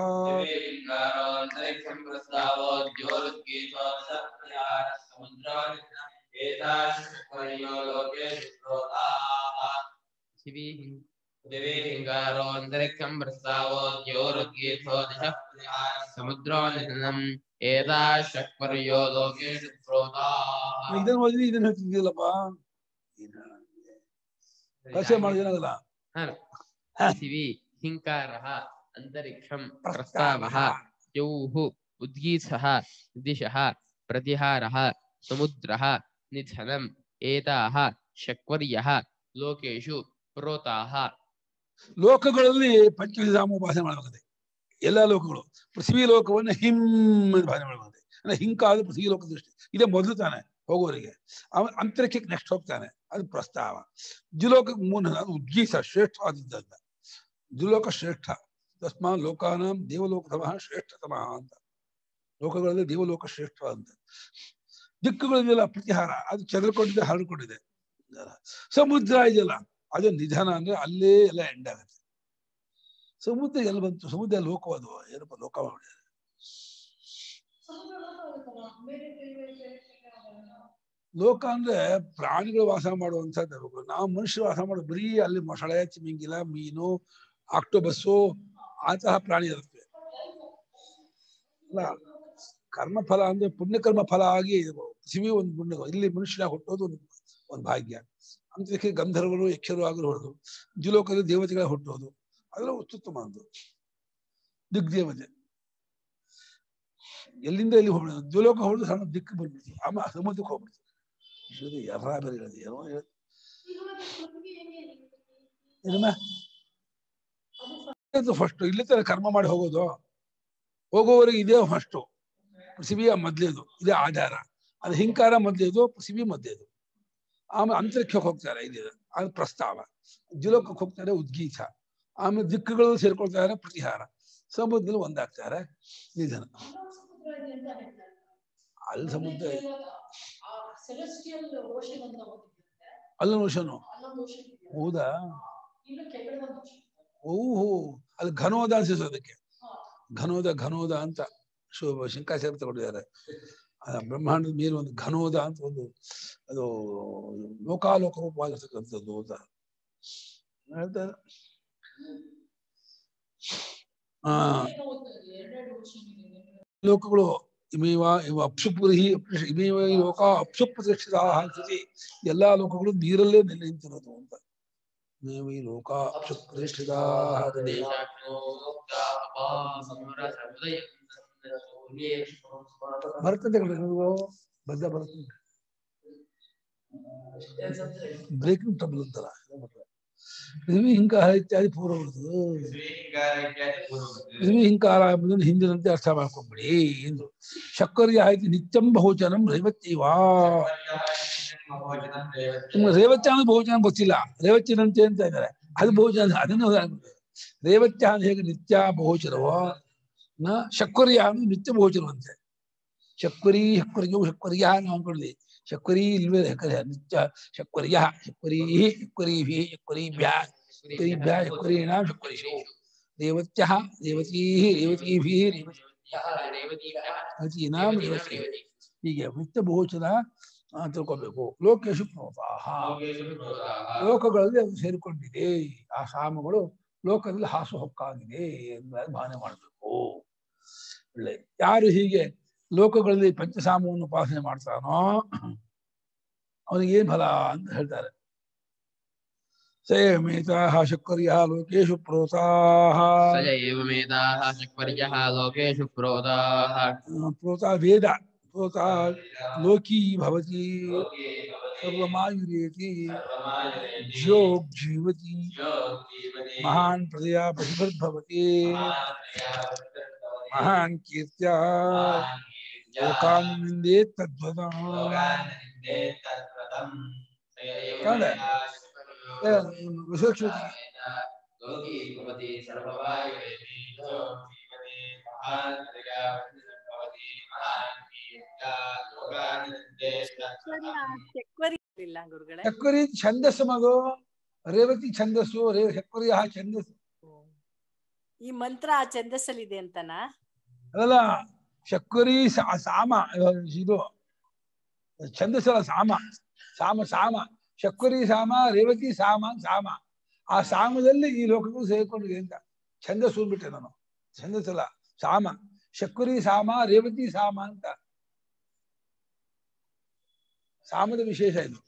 ಹಿಂಗಾರೋ ಅಂತರಿಕ್ಷಂ ಪ್ರಸ್ತಾವೋ ದ್ಯೋರುದ್ಗೀತೋ ದಿಶಃ ಸಮುದ್ರೋ ನಿಧನಂ ಏತಾ ಶಕ್ಪರ್ಯೋ ಲೋಕೇಶು ಪ್ರೋತಾಃ. ಇದನ್ನ ಓದಿದ್ರೆ ಇದನ್ನ ಹೇಳ್ತಿದ್ದಿಲ್ಲಪ್ಪ. ಕಷ್ಟ ಮಾಡೋದಿಲ್ಲ. ಪೃಥಿವಿ ಹಿಂಕಾರಃ ಅಂತರಿಕ್ಷಂ ಪ್ರಸ್ತಾವಃ ದ್ಯೌಃ ಉದ್ಗೀತಃ ದಿಶಃ ಪ್ರತಿಹಾರಃ ಸಮುದ್ರಃ ನಿಧನಂ ಏತಾಃ ಶಕ್ವರ್ಯಃ ಲೋಕೇಶು ಪ್ರೋತಾಃ. ಲೋಕಗಳಲ್ಲಿ ಪಂಚಧಾಮ ಉಪಾಸನೆ ಮಾಡಬೇಕಾಗುತ್ತೆ. ಎಲ್ಲಾ ಲೋಕಗಳು. ಪೃಥ್ವಿ ಲೋಕವನ್ನು ಹಿಂ ಅಂತ ಭಾವನೆ ಮಾಡಬೇಕಾಗುತ್ತೆ. ಅಂದ್ರೆ ಹಿಂಕಾದ ಪೃಥ್ವಿ ಲೋಕ ದೃಷ್ಟಿ ಇದೇ ಮೊದಲು ತಾನೆ ಹೋಗೋರಿಗೆ. ಅಂತರಿಕ್ಷಕ್ಕೆ ನೆಕ್ಸ್ಟ್ ಹೋಗ್ತಾನೆ, ಅದು ಪ್ರಸ್ತಾವ. ದ್ಯುಲೋಕಕ್ಕೆ 3, ಅದು ಉದ್ಗೀತ ಶ್ರೇಷ್ಠವಾದದ್ದಂತ. ದ್ಯುಲೋಕ ಶ್ರೇಷ್ಠ. ತಸ್ಮಾತ್ ಲೋಕಾನಾಂ ದೇವಲೋಕತಮಃ ಶ್ರೇಷ್ಠತಮಃ ಅಂತ. ಲೋಕಗಳಲ್ಲಿ ದೇವಲೋಕ ಶ್ರೇಷ್ಠವಾದಂತ. ದಿಕ್ಕುಗಳಿದೆಯಲ್ಲ ಪ್ರತಿಹಾರ, ಅದು ಚದರ್ಕೊಂಡಿದೆ, ಹರಡ್ಕೊಂಡಿದೆ. ಸಮುದ್ರ ಇದೆಯಲ್ಲ, ಅದು ನಿಧನ, ಅಂದ್ರೆ ಅಲ್ಲೇ ಎಲ್ಲ ಎಂಡ್ ಆಗುತ್ತೆ. ಸಮುದ್ರ ಎಲ್ಲಿ ಬಂತು? ಸಮುದ್ರ ಲೋಕವಾದವು, ಏನಪ್ಪ ಲೋಕ ಮಾಡಿದ್ದಾರೆ. ಲೋಕ ಅಂದ್ರೆ ಪ್ರಾಣಿಗಳು ವಾಸ ಮಾಡುವಂಥದ್ದು. ನಾವು ಮನುಷ್ಯರು ವಾಸ ಮಾಡೋ ಬರೀ ಅಲ್ಲಿ ಮೊಸಳೆ, ಚಿಮಿಂಗಿಲ, ಮೀನು, ಆಕ್ಟೋಬಸ್ಸು ಅಂತಹ ಪ್ರಾಣಿ ಇರುತ್ತೆ ಅಲ್ಲ. ಕರ್ಮಫಲ ಅಂದ್ರೆ ಪುಣ್ಯಕರ್ಮ ಫಲ ಆಗಿ ಪೃಥ್ವಿ ಒಂದು ಪುಣ್ಯ, ಇಲ್ಲಿ ಮನುಷ್ಯನ ಹುಟ್ಟೋದು ಒಂದು ಭಾಗ್ಯ. ಅಂತಕ್ಕೆ ಗಂಧರ್ವರು ಯಕ್ಷರು ಆಗಲು ಹೊಡೆದು ದ್ಯುಲೋಕದಲ್ಲಿ ದೇವತೆಗಳ ಹುಟ್ಟೋದು ಅದೆಲ್ಲ ಅತ್ಯುತ್ತಮ ಅಂತ. ದಿಗ್ದೇವತೆ ಎಲ್ಲಿಂದ ಎಲ್ಲಿ ಹೋಗ್ಬಿಡ್ತು, ದ್ಯುಲೋಕ ಹೊಡೆದು ಸಣ್ಣ ದಿಕ್ಕು ಬಂದ್ಬಿಡ್ತು, ಆಮೇಲೆ ಸಮುದ್ರಕ್ಕೆ ಹೋಗ್ಬಿಡ್ತು. ಯಾರ ಬೇರೆ ಹೇಳೋದು ಏನೋ ಹೇಳ ಫಸ್ಟ್ ಇಲ್ಲಿ ತರ ಕರ್ಮ ಮಾಡಿ ಹೋಗೋದು, ಹೋಗೋವರೆಗೆ ಇದೇ ಫಸ್ಟು. ಪೃಥ್ವಿಯ ಮೊದ್ಲೇದು ಇದೇ ಆಧಾರ, ಅದು ಹಿಂಕಾರ ಮೊದ್ಲೇದು, ಪೃಥ್ವಿ ಮೊದ್ಲೇದು. ಆಮೇಲೆ ಅಂತರಿಕ್ಷಕ್ಕೆ ಹೋಗ್ತಾರೆ, ಇದೆ ಅದು ಪ್ರಸ್ತಾವ. ದ್ಯುಲೋಕಕ್ಕೆ ಹೋಗ್ತಾರೆ ಉದ್ಗೀತ, ಆಮೇಲೆ ದಿಕ್ಕುಗಳು ಸೇರ್ಕೊಳ್ತಾರೆ ಪ್ರತಿಹಾರ, ಸಮುದ್ರದಲ್ಲಿ ಒಂದಾಗ್ತಾರೆ ನಿಧನ. ಅಲ್ಲಿ ಸಮುದ್ರ ಅಲ್ಲೊಂದು ಓಷನು. ಹೌದಾ? ಓಹೋ, ಅಲ್ಲಿ ಘನೋದ ಅನ್ಸಿಸು, ಅದಕ್ಕೆ ಘನೋದ ಅಂತ ಶಂಕರಾಚಾರ್ಯ ತಗೊಂಡಿದ್ದಾರೆ. ಬ್ರಹ್ಮಾಂಡದ ಮೇಲೆ ಒಂದು ಘನೋದ ಅಂತ ಒಂದು, ಅದು ಲೋಕಾಲೋಕವಾಗಿರ್ತಕ್ಕಂಥದ್ದು ಅಂತ ಹೇಳ್ತಾರೆ. ಲೋಕಗಳು ಇಮೇವ ಇವ ಅಪ್ಸುಪುರಿ ಇಮೇವ ಈ ಲೋಕ ಅಪ್ಸುಪ್ರತಿಷ್ಠಿತ ಆಗ್ತದೆ. ಎಲ್ಲಾ ಲೋಕಗಳು ನೀರಲ್ಲೇ ನೆಲೆ ನಿಂತಿರೋದು ಅಂತ. ಇಮೇವ ಈ ಲೋಕ ಅಪ್ಸುಪ್ರತಿಷ್ಠಿತ ಬರ್ತದೆ ಬದ್ದ ಬರ್ತದೆ. ಬ್ರೇಕಿಂಗ್ ಟ್ರಬಲ್ ಅಂತಾರ. ಪೃಥ್ವಿ ಹಿಂಕಾರ ಇತ್ಯಾದಿ ಪೂರ್ವವರ್ತು. ಪೃಥ್ವಿ ಹಿಂಕಾರ ಎಂಬುದನ್ನು ಹಿಂದಿನಂತೆ ಅರ್ಥ ಮಾಡ್ಕೊಂಡ್ಬಿಡಿ ಎಂದು. ಶಕ್ಕರ್ಯ ಆಯ್ತು ನಿತ್ಯಂ ಬಹುಚನಂ ರೇವತ್ಯವಾ. ನಿಮ್ಗೆ ರೇವತ್ಯ ಅಂದ್ರೆ ಬಹುಚನ ಗೊತ್ತಿಲ್ಲ, ರೇವತ್ಯನಂತೆ ಅಂತ ಇದ್ದಾರೆ, ಅದು ಬಹುಚನ. ಅದನ್ನು ರೇವತ್ಯ ಅಂದ್ರೆ ಹೇಗೆ ನಿತ್ಯ ಬಹುಚನವೋ, ಶಕ್ಕರ್ಯ ಅಂದ್ರೆ ನಿತ್ಯ ಬಹುಚನವಂತೆ. ಶಕ್ವರಿ ಶಕ್ವರ್ಯೋ ಶಕ್ವರ್ಯ ನಾವು ಅನ್ಕೊಳ್ಳಿ, ಶಕ್ವರಿ ಇಲ್ವೇ ನಿತ್ಯ ಶಕ್ವರ್ಯ ಶಕ್ವರೀ ಶಕ್ವರೀಭಿ ಶಕ್ವರೀಭ್ಯ ಶಕ್ವರೀಭ್ಯ ಶಕ್ವರೀಣ ಶಕ್ವರಿಷು ರೇವತ್ಯ ರೇವತೀ ರೇವತೀಭಿ ರೇವತೀನಾಂ ರೇವತಿ. ಹೀಗೆ ನಿತ್ಯ ಬಹುವಚನ ತಿಳ್ಕೊಬೇಕು. ಲೋಕೇಶು ಪ್ರೋತಾಹ, ಲೋಕಗಳಲ್ಲಿ ಅದು ಸೇರಿಕೊಂಡಿದೆ. ಆ ಸಾಮಗಳು ಲೋಕದಲ್ಲಿ ಹಾಸು ಹೊಕ್ಕಾಗಿದೆ ಎಂಬುದಾಗಿ ಭಾವನೆ ಮಾಡಬೇಕು. ಒಳ್ಳೆ. ಯಾರು ಹೀಗೆ ಲೋಕಗಳಲ್ಲಿ ಪಂಚಸಾಮವನ್ನು ಉಪಾಸನೆ ಮಾಡ್ತಾನೋ ಅವನಿಗೆ ಏನ್ ಫಲ ಅಂತ ಹೇಳ್ತಾರೆ. ಸಯಮೇತಾಃ ಶಕ್ವರ್ಯ ಲೋಕೇಶು ಪ್ರೋತಾಃ. ಪ್ರೋತಾ ವೇದ ಪ್ರೋತಾ ಲೋಕೀ ಭವತಿ ಸರ್ವಮಾಯುರೇತಿ ಜ್ಯೋಗ್ ಜೀವತಿ ಮಹಾನ್ ಪ್ರಜಯಾ ಬಹಿರ್ಭವತಿ ಮಹಾನ್ ಕೀರ್ತ್ಯ ಲೋಕಾನ್ ನಿಂದೇತ್ ತದ್ವದಂ. ಶಕ್ವರಿ ಛಂದಸ್ಸು ಮಗು, ರೇವತಿ ಛಂದಸ್ಸು, ಶಕ್ವರಿ ಛಂದಸ್ಸು. ಈ ಮಂತ್ರ ಆ ಛಂದಸ್ಸಲ್ಲಿ ಇದೆ ಅಂತನ? ಅದಲ್ಲ, ಶಕ್ವರಿ ಸಾಮ, ಇದು ಛಂದಸ್ಸಲ್ಲ, ಸಾಮ ಸಾಮ ಸಾಮ. ಶಕ್ವರಿ ಸಾಮ, ರೇವತಿ ಸಾಮ ಸಾಮ. ಆ ಸಾಮದಲ್ಲಿ ಈ ಲೋಕಗಳು ಸೇರಿಕೊಂಡಿದೆ ಅಂತ ಛಂದಸ್ಸು ಬಿಟ್ಟೆ ನಾನು. ಛಂದಸ್ಸಲ್ಲ, ಸಾಮ. ಶಕ್ವರಿ ಸಾಮ, ರೇವತಿ ಸಾಮ ಅಂತ ಸಾಮದ ವಿಶೇಷ ಇದು.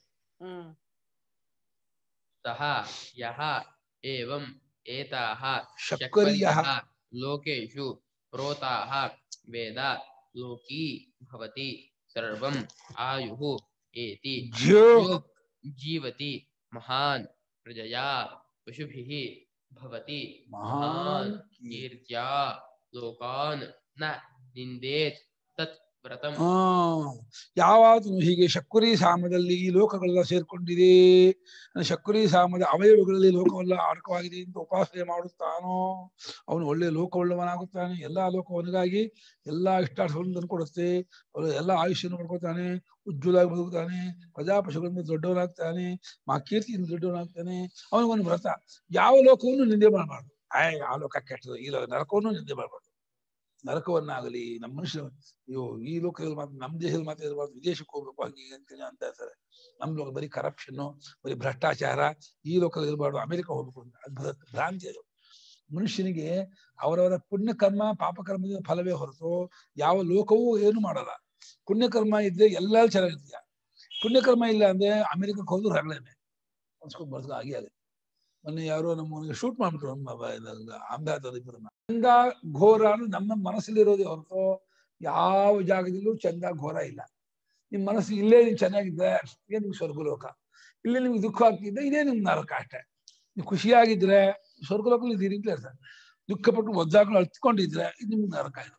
ಸಹ ಯಹ ಏವಂ ಏತಾಃ ಶಕ್ವರ್ಯಃ ಲೋಕೇಷು ಪ್ರೋತಾಃ ವೇದ ಲೋಕೀ ಭವತಿ ಸರ್ವಂ ಆಯುಃ ಏತಿ ಜೀವತಿ ಮಹಾನ್ ಪ್ರಜಯಾ ಪಶುಭಿಃ ಭವತಿ ಮಹಾನ್ ಕೀರ್ತ್ಯಾ ಲೋಕಾನ್ ನ ನಿಂದೇತ್ ತತ್ ವ್ರತಂ. ಯಾವಾಗಲೂ ಹೀಗೆ ಶಕ್ವರಿ ಸಾಮದಲ್ಲಿ ಈ ಲೋಕಗಳೆಲ್ಲ ಸೇರ್ಕೊಂಡಿದೆ, ಶಕ್ವರಿ ಸಾಮದ ಅವಯವಗಳಲ್ಲಿ ಲೋಕವೆಲ್ಲ ಅಡಕವಾಗಿದೆ ಅಂತ ಉಪಾಸನೆ ಮಾಡುತ್ತಾನೋ ಅವನು ಒಳ್ಳೆ ಲೋಕವುಳ್ಳವನಾಗುತ್ತಾನೆ. ಎಲ್ಲಾ ಲೋಕವನಿಗಾಗಿ ಎಲ್ಲಾ ಇಷ್ಟಾರ್ಥಗಳನ್ನು ತಂದುಕೊಡುತ್ತೆ. ಅವನು ಎಲ್ಲ ಆಯುಷ್ಯನ್ನು ಪಡ್ಕೊತಾನೆ, ಉಜ್ವಲಾಗಿ ಬದುಕುತ್ತಾನೆ, ಪ್ರಜಾಪಶುಗಳಿಂದ ದೊಡ್ಡವನಾಗ್ತಾನೆ, ಕೀರ್ತಿಯಿಂದ ದೊಡ್ಡವನಾಗ್ತಾನೆ. ಅವನಿಗೊಂದು ವ್ರತ, ಯಾವ ಲೋಕವನ್ನು ನಿಂದೆ ಮಾಡಬಾರ್ದು. ಆ ಲೋಕ ಕೆಟ್ಟದು, ಈ ಲೋಕ ನರಕವನ್ನು ನಿಂದೆ ಮಾಡಬಾರ್ದು. ನರಕವನ್ನಾಗಲಿ ನಮ್ಮ ಮನುಷ್ಯ ಅಯ್ಯೋ ಈ ಲೋಕದಲ್ಲಿ ಮಾತ್ರ ನಮ್ಮ ದೇಶದಲ್ಲಿ ಮಾತ್ರ ಇರಬಾರ್ದು, ವಿದೇಶಕ್ಕೆ ಹೋಗ್ಬೇಕು ಹಾಗೆ ಅಂತ ಇರ್ತಾರೆ. ನಮ್ಮ ಲೋಕ ಬರೀ ಕರಪ್ಷನ್, ಬರೀ ಭ್ರಷ್ಟಾಚಾರ, ಈ ಲೋಕದಲ್ಲಿ ಇರಬಾರ್ದು, ಅಮೆರಿಕ ಹೋಗ್ಬೇಕು ಅಂತ ಅದು ಭ್ರಾಂತಿ. ಅದು ಮನುಷ್ಯನಿಗೆ ಅವರವರ ಪುಣ್ಯಕರ್ಮ ಪಾಪಕರ್ಮದ ಫಲವೇ ಹೊರತು ಯಾವ ಲೋಕವೂ ಏನು ಮಾಡಲ್ಲ. ಪುಣ್ಯಕರ್ಮ ಇದ್ರೆ ಎಲ್ಲರೂ ಚೆನ್ನಾಗಿರ್ತೀಯ, ಪುಣ್ಯಕರ್ಮ ಇಲ್ಲ ಅಂದ್ರೆ ಅಮೆರಿಕಕ್ಕೆ ಹೋದ್ರು ಹರಳೇನೆ ಅನ್ಸ್ಕೊಂಡು ಬರ್ದು ಹಾಗೆ ಆಗುತ್ತೆ. ಮೊನ್ನೆ ಯಾರೋ ನಮ್ಮನಿಗೆ ಶೂಟ್ ಮಾಡ್ಬಿಟ್ರು ಅಹಮದಾಬಾದ್ ಇಬ್ಬರನ್ನ. ಚಂದ ಘೋರ ಅಂದ್ರೆ ನಮ್ಮ ಮನಸ್ಸಲ್ಲಿರೋದೇ ಹೊರತು ಯಾವ ಜಾಗದಲ್ಲೂ ಚಂದ ಘೋರ ಇಲ್ಲ. ನಿಮ್ ಮನಸ್ಸು ಇಲ್ಲೇ ನೀವು ಚೆನ್ನಾಗಿದ್ರೆ ಇದೇ ನಿಮ್ಗೆ ಸ್ವರ್ಗಲೋಕ, ಇಲ್ಲೇ ನಿಮ್ಗೆ ದುಃಖ ಆಗ್ತಿದ್ದೆ ಇದೇ ನಿಮ್ಗೆ ನರಕ ಅಷ್ಟೇ. ನೀವು ಖುಷಿಯಾಗಿದ್ರೆ ಸ್ವರ್ಗಲೋಕಲ್ಲಿ ಇದ್ದೀರಿ ಅಂತ ಹೇಳ್ತಾರೆ, ದುಃಖಪಟ್ಟು ಒದ್ದಾಗಳು ಅಳ್ತ್ಕೊಂಡಿದ್ರೆ ಇದು ನಿಮ್ಗೆ ನರಕ. ಇದು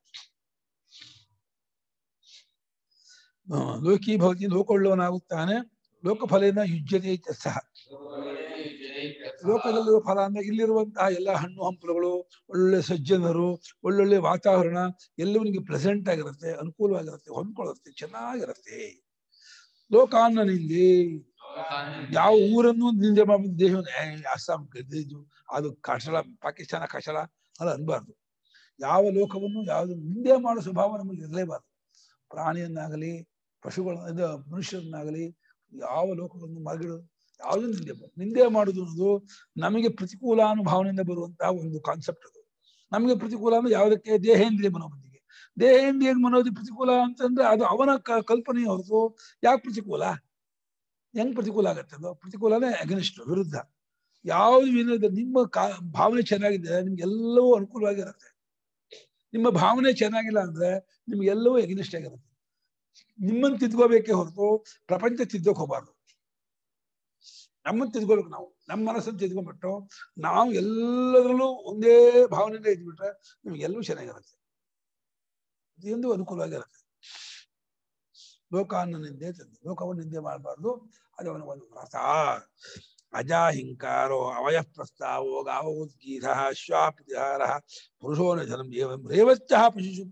ಲೋಕಿ ಭವತಿ ಲೋಕವುಳ್ಳವನಾಗುತ್ತಾನೆ, ಲೋಕಫಲೇನ ಯುಜ್ಯತೆ ಸಹ. ಲೋಕದಲ್ಲಿರುವ ಫಲ ಅಂದ್ರೆ ಇಲ್ಲಿರುವಂತಹ ಎಲ್ಲ ಹಣ್ಣು ಹಂಪಲುಗಳು, ಒಳ್ಳೊಳ್ಳೆ ಸಜ್ಜನರು, ಒಳ್ಳೊಳ್ಳೆ ವಾತಾವರಣ ಎಲ್ಲವೂ ನಿಮಗೆ ಪ್ರೆಸೆಂಟ್ ಆಗಿರುತ್ತೆ, ಅನುಕೂಲವಾಗಿರುತ್ತೆ, ಹೊಂದ್ಕೊಳ್ಳುತ್ತೆ, ಚೆನ್ನಾಗಿರುತ್ತೆ. ಲೋಕಾನ್ನ ನಿಂದೆ ಯಾವ ಊರನ್ನು ನಿಂದೆ ಮಾಡ್ಬಿಟ್ಟು ದೇಶವನ್ನು ಅಸ್ಸಾಂ ಅದು ಕಷಳ, ಪಾಕಿಸ್ತಾನ ಕಷಳ ಅಲ್ಲ ಅನ್ಬಾರ್ದು. ಯಾವ ಲೋಕವನ್ನು ಯಾವುದು ನಿಂದೆ ಮಾಡೋ ಸ್ವಭಾವ ನಮಗೆ ಇರಲೇಬಾರ್ದು. ಪ್ರಾಣಿಯನ್ನಾಗಲಿ ಪಶುಗಳ ಮನುಷ್ಯರನ್ನಾಗಲಿ ಯಾವ ಲೋಕವನ್ನು ಮರಗಳು ಯಾವುದು ನಿಂದೆ ಮಾಡುವುದು ಅನ್ನೋದು ನಮಗೆ ಪ್ರತಿಕೂಲ ಅನುಭಾವನೆಯಿಂದ ಬರುವಂತಹ ಒಂದು ಕಾನ್ಸೆಪ್ಟ್. ಅದು ನಮಗೆ ಪ್ರತಿಕೂಲ ಅಂದ್ರೆ ಯಾವುದಕ್ಕೆ? ದೇಹೇಂದ್ರಿಯ ಮನೋಬುದ್ಧಿಗೆ. ದೇಹೇಂದ್ರಿಯ ಮನೋಬುದ್ಧಿ ಪ್ರತಿಕೂಲ ಅಂತಂದ್ರೆ ಅದು ಅವನ ಕಲ್ಪನೆ ಹೊರತು ಯಾಕೆ ಪ್ರತಿಕೂಲ? ಹೆಂಗ್ ಪ್ರತಿಕೂಲ ಆಗತ್ತೆ? ಅದು ಪ್ರತಿಕೂಲನೇ ಅಗನಿಷ್ಠ, ವಿರುದ್ಧ. ಯಾವುದು ನಿಮ್ಮ ಭಾವನೆ ಚೆನ್ನಾಗಿದೆ ನಿಮ್ಗೆ ಎಲ್ಲವೂ ಅನುಕೂಲವಾಗಿರುತ್ತೆ. ನಿಮ್ಮ ಭಾವನೆ ಚೆನ್ನಾಗಿಲ್ಲ ಅಂದ್ರೆ ನಿಮ್ಗೆಲ್ಲವೂ ಎಗನಿಷ್ಠ ಆಗಿರುತ್ತೆ. ನಿಮ್ಮನ್ನು ತಿದ್ಕೋಬೇಕೇ ಹೊರತು ಪ್ರಪಂಚ ತಿದ್ದೋಕ್ ಹೋಗ್ಬಾರ್ದು. ನಮ್ಮನ್ನು ತಿದ್ಕೋಬೇಕು. ನಾವು ನಮ್ಮ ಮನಸ್ಸನ್ನು ತಿದ್ಕೊಂಡ್ಬಿಟ್ಟು ನಾವು ಎಲ್ಲದರಲ್ಲೂ ಒಂದೇ ಭಾವನೆಯಿಂದ ಇದ್ಬಿಟ್ರೆ ನಿಮ್ಗೆಲ್ಲವೂ ಚೆನ್ನಾಗಿರುತ್ತೆ, ಎಂದು ಅನುಕೂಲವಾಗಿರುತ್ತೆ. ಲೋಕಾನ್ನ ನಿಂದೆ ತಂದು ಲೋಕವನ್ನು ನಿಂದೆ ಮಾಡಬಾರ್ದು, ಅದು ಅವನ ಒಂದು ವ್ರತ. ಅಜಾಹಿಂಕಾರೋ ಅವಯ ಪ್ರಸ್ತಾವೋ ಗಾವೋದ್ಗೀತ ಶ್ವಾಪಿಹಾರ ಪುರುಷೋ ನಿಧನಂ ಏವಂ ರೇವತ್ಯ ಪಶುಷು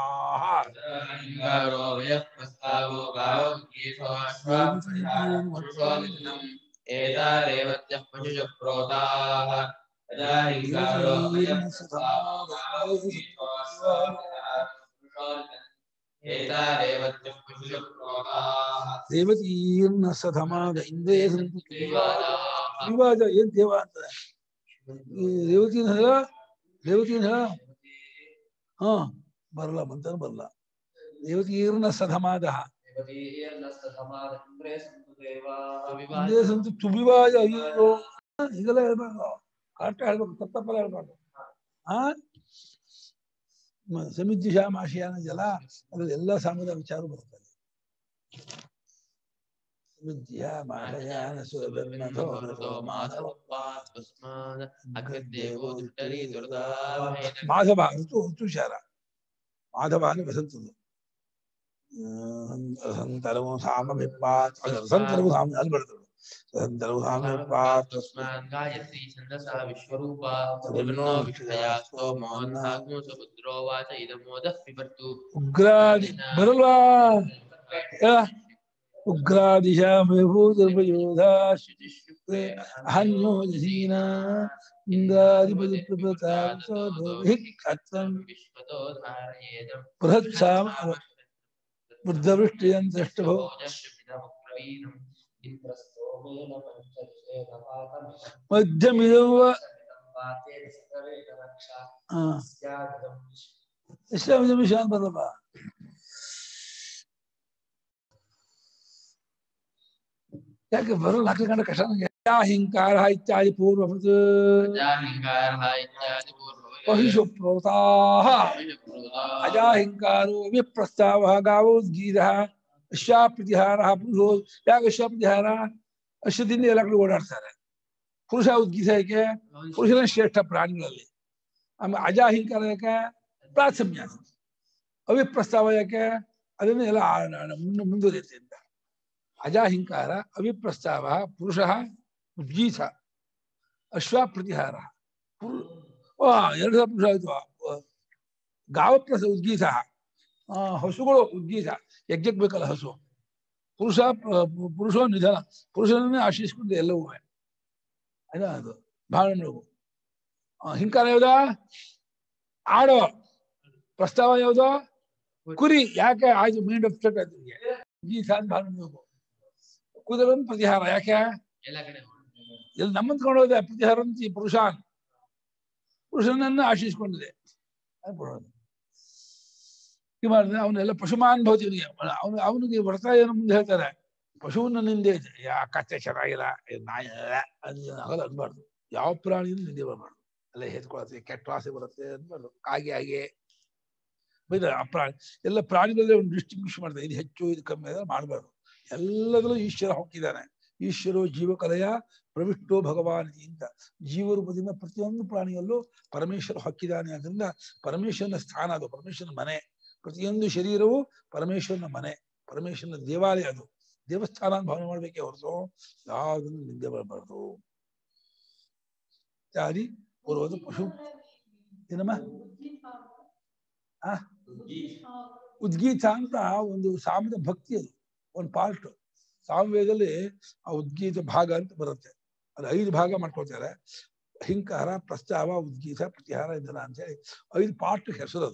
ರೇವತೀರ್ನ ಸಧಮಾದ ಇಂದೇ ಸಂತು ವಿವಾದ. ಏನ್ ದೇವ ಅಂತ ರೇವತಿನ ಹೇಳ, ರೇವತಿನ ಹೇಳ. ಹಾ ಬರಲ್ಲ, ಮಂತ್ರ ಬರಲ್ಲ. ರೇವತೀರ್ನ ಸಧಮಾದ ಇಂದೇ ಸಂತು ತುಬಿವಾದ. ಅಯ್ಯೋ ಇದೆಲ್ಲ ಹೇಳ್ಬಾರ್ದು, ಕರೆಕ್ಟ್ ಹೇಳ್ಬೇಕು, ತಪ್ಪಲ್ಲ ಹೇಳ್ಬಾರ್ದು. ಸಮಿತಿಶಾ ಮಾಶಿಯಾನ ಜಲ ಅದ್ರಲ್ಲಿ ಎಲ್ಲ ಸಾಮದ ವಿಚಾರ ಬರ್ತದೆ. ಮಾಧವ ಋತುಚಾರ, ಮಾಧವ ಅಂದ್ರೆ ವಸಂತದ್ದು. ಸಂತರವು ಸಾಮವಿಪ್ಪಾತ್, ಸಂತರವು ಸಾಮ ಅಲ್ಲಿ ಬರ್ತದೆ. ಸಂತರವು ಸಾಮವಿಪ್ಪಾತ್ ಗಾಯತ್ರಿ ಛಂದಸಾ ವಿಶ್ವರೂಪ ವಿಷ್ಣಯಾಸ್ತೋ ಮೋಹನಾಗ್ನೋ ಸಮುದ್ರೋವಾಚ ಇದಮೋದ ಪಿಬತ್ತು. ಉಗ್ರಾದಿ ಬರಲ್ವಾ? ಉಗ್ರಾದಿಶಾಮಭೂತರ್ವಯೋಧಾ ಶುಚಿಶುಕ್ರೇ ಅಹನ್ಯೋ ಜಸೀನ ಇಂದ್ರಾದಿಪತಿ ಬೃಹತ್ಸಾಮ ಬುದ್ಧವೃಷ್ಟಿಯಂ ದ್ರಷ್ಟಭೋ ಮಧ್ಯಮಿದವ ಇಷ್ಟ ಬರಲ್ಲಪ್ಪ. ಯಾಕೆ ಬರಲ್ಲ? ಹಾಕಿಕೊಂಡ ಕಷ್ಟ. ಅಹಿಂಕಾರ ಇತ್ಯಾದಿ ಪೂರ್ವವತ್ ಪಶುಷು ಪ್ರೋತಾಃ ಅಜಾಹಿಂಕಾರೋ ವಿಪ್ರಸ್ತಾವಃ ಗಾವೋದ್ಗೀತಃ ಅಶ್ವಾಪ್ರತಿಹಾರಃ ಪುರುಷೋ. ಯಾಕೆ ಅಶ್ವಾಪ್ರತಿಹಾರ? ಅಶ್ವದಿಂದ ಎಲ್ಲ ಕಡೆ ಓಡಾಡ್ತಾರೆ. ಪುರುಷ ಉದ್ಗೀತ ಯಾಕೆ? ಪುರುಷನ ಶ್ರೇಷ್ಠ ಪ್ರಾಣಿಗಳಲ್ಲಿ. ಆಮೇಲೆ ಅಜಾಹಿಂಕಾರ ಯಾಕೆ? ಪ್ರಾಥಮ್ಯ. ಅವಿಪ್ರಸ್ತಾವ ಯಾಕೆ? ಅದನ್ನು ಎಲ್ಲ ಮುಂದುವರಿಯುತ್ತೆ ಅಂತ. ಅಜಾಹಿಂಕಾರ, ಅವಿಪ್ರಸ್ತಾವ, ಪುರುಷ ಉದ್ಗೀತ, ಅಶ್ವಾಪ್ರತಿಹಾರ. ಎರಡು ಪುರುಷ ಆಯ್ತು. ಗಾವಪ್ರಸ ಉದ್ಗೀತ, ಹಸುಗಳು ಉದ್ಗೀತ, ಯಜ್ಞಕ್ಕೆ ಬೇಕಲ್ಲ ಹಸು. ಪುರುಷೋ ನಿಧನ, ಪುರುಷನನ್ನೇ ಆಶ್ರಯಿಸಿಕೊಂಡು ಎಲ್ಲವೂ ಅದು ಭಾವನೆ. ಹಿಂಕಾರ ಯಾವ್ದ? ಆಡೋ ಪ್ರಸ್ತಾವ ಯಾವುದು? ಕುರಿ. ಯಾಕೆ ಆಯ್ತು ಮೈಂಡ್ ಅಪ್ಸೆಟ್ ಆಯ್ತು ಗೀತ ಅಂತ ಭಾಳ ಕುದುರನ್ ಪ್ರತಿಹಾರ. ಯಾಕೆ ಎಲ್ಲ ಕಡೆ ಇಲ್ಲಿ ನಮ್ಮಂತ ಕೊಂಡೋದೆ ಪ್ರತಿಹಾರ ಅಂತ ಈ ಪುರುಷನನ್ನ ಆಶಿಸಿಕೊಂಡಿದೆ. ಮಾಡಿದ್ರೆ ಅವನೆಲ್ಲ ಪಶುಮಾನ್ ಭವತಿ. ಅವನಿಗೆ ವ್ರತ ಏನೋ ಮುಂದೆ ಹೇಳ್ತಾರೆ, ಪಶುವನ್ನ ನಿಂದೆ ಯಾ ಕತ್ತೆ ಚೆನ್ನಾಗಿಲ್ಲ ನಾಯಿ ಆಗಲ್ಲ ಅನ್ಬಾರ್ದು. ಯಾವ ಪ್ರಾಣಿಯನ್ನು ನಿಂದೆ ಬರಬಾರ್ದು. ಎಲ್ಲ ಹೆತ್ಕೊಳತ್ತೆ, ಕೆಟ್ಟ ವಾಸೆ ಬರುತ್ತೆ ಅನ್ಬಾರ್ದು. ಹಾಗೆ ಬೈದ ಆ ಪ್ರಾಣಿ ಎಲ್ಲ ಪ್ರಾಣಿಗಳಲ್ಲೇ ಒಂದು ಡಿಸ್ಟಿಂಗ್ವಿಷ್ ಮಾಡ್ತಾರೆ, ಇದು ಹೆಚ್ಚು ಇದು ಕಮ್ಮಿ ಅದೆಲ್ಲ ಮಾಡಬಾರ್ದು. ಎಲ್ಲದರಲ್ಲೂ ಈಶ್ವರ ಹೊಕ್ಕಿದ್ದಾನೆ. ಈಶ್ವರೋ ಜೀವಕಲೆಯ ಪ್ರವಿಷ್ಟೋ ಭಗವಾನ್ ಅಂತ ಜೀವರೂಪದಿಂದ ಪ್ರತಿಯೊಂದು ಪ್ರಾಣಿಯಲ್ಲೂ ಪರಮೇಶ್ವರ ಹೊಕ್ಕಿದ್ದಾನೆ. ಅದರಿಂದ ಪರಮೇಶ್ವರನ ಸ್ಥಾನ ಅದು, ಪರಮೇಶ್ವರನ ಮನೆ. ಪ್ರತಿಯೊಂದು ಶರೀರವು ಪರಮೇಶ್ವರನ ಮನೆ, ಪರಮೇಶ್ವರನ ದೇವಾಲಯ. ಅದು ದೇವಸ್ಥಾನ ಭಾವನೆ ಮಾಡ್ಬೇಕೇ ಹೊರತು ಯಾವುದನ್ನು ನಿಂದೆ ಬರಬಾರ್ದು. ಚಾರಿ ಪೂರ್ವದ ಪಶು ಏನಮ್ಮ ಉದ್ಗೀತ ಅಂತ ಒಂದು ಸಾಮದ ಭಕ್ತಿ, ಅದು ಒಂದು ಪಾರ್ಟ್. ಸಾಮವೇದದಲ್ಲಿ ಆ ಉದ್ಗೀತ ಭಾಗ ಅಂತ ಬರುತ್ತೆ. ಅದು 5 ಭಾಗ ಮಾಡ್ಕೊಳ್ತಾರೆ. ಹಿಂಕಾರ, ಪ್ರಸ್ತಾವ, ಉದ್ಗೀತ, ಪ್ರತಿಹಾರ ಇದೆಲ್ಲ ಅಂತೇಳಿ 5 ಪಾರ್ಟ್ ಹೆಸರು.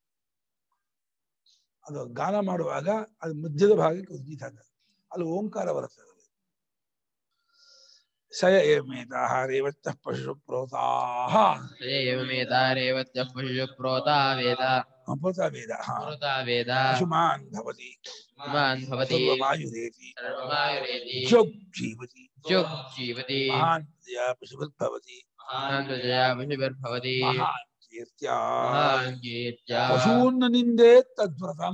ಅದು ಗಾನ ಮಾಡುವಾಗ ಅದು ಮಧ್ಯದ ಭಾಗಕ್ಕೆ ಉದ್ಗೀತ ಅಂತ, ಅಲ್ಲಿ ಓಂಕಾರ ಬರುತ್ತೆ. ಸಯ ಏಮೇತಾಹ ರೇವತ್ಯಃ ಪಶು ಪ್ರೋತಾಹ ಏವಮೇತಾರೇವತ್ಯಃ ಪಶು ಪ್ರೋತಾ ವೇದ ಪ್ರೋತಾ ವೇದ ಪ್ರೋತಾ ವೇದ ಪಶುಮಾನ್ ಭವತಿ ಮಾನ್ ಭವತಿ ಸರ್ವಮಾಯುರೇತಿ ಸರ್ವಮಾಯುರೇತಿ ಜುಗ್ ಜೀವತಿ ಜುಗ್ ಜೀವತಿ ಮಹಾನ್ ಪ್ರಜಯಾ ಪಶುಭಿರ್ಭವತಿ ಮಹಾನ್ ಪ್ರಜಯಾ ಪಶುಭಿರ್ಭವತಿ ಮಹಾನ್ ಕೀರ್ತ್ಯಾ ಮಹಾನ್ ಕೀರ್ತ್ಯಾ ಪಶೂನ್ನ ನಿಂದೆ ತದ್ವ್ರತಂ.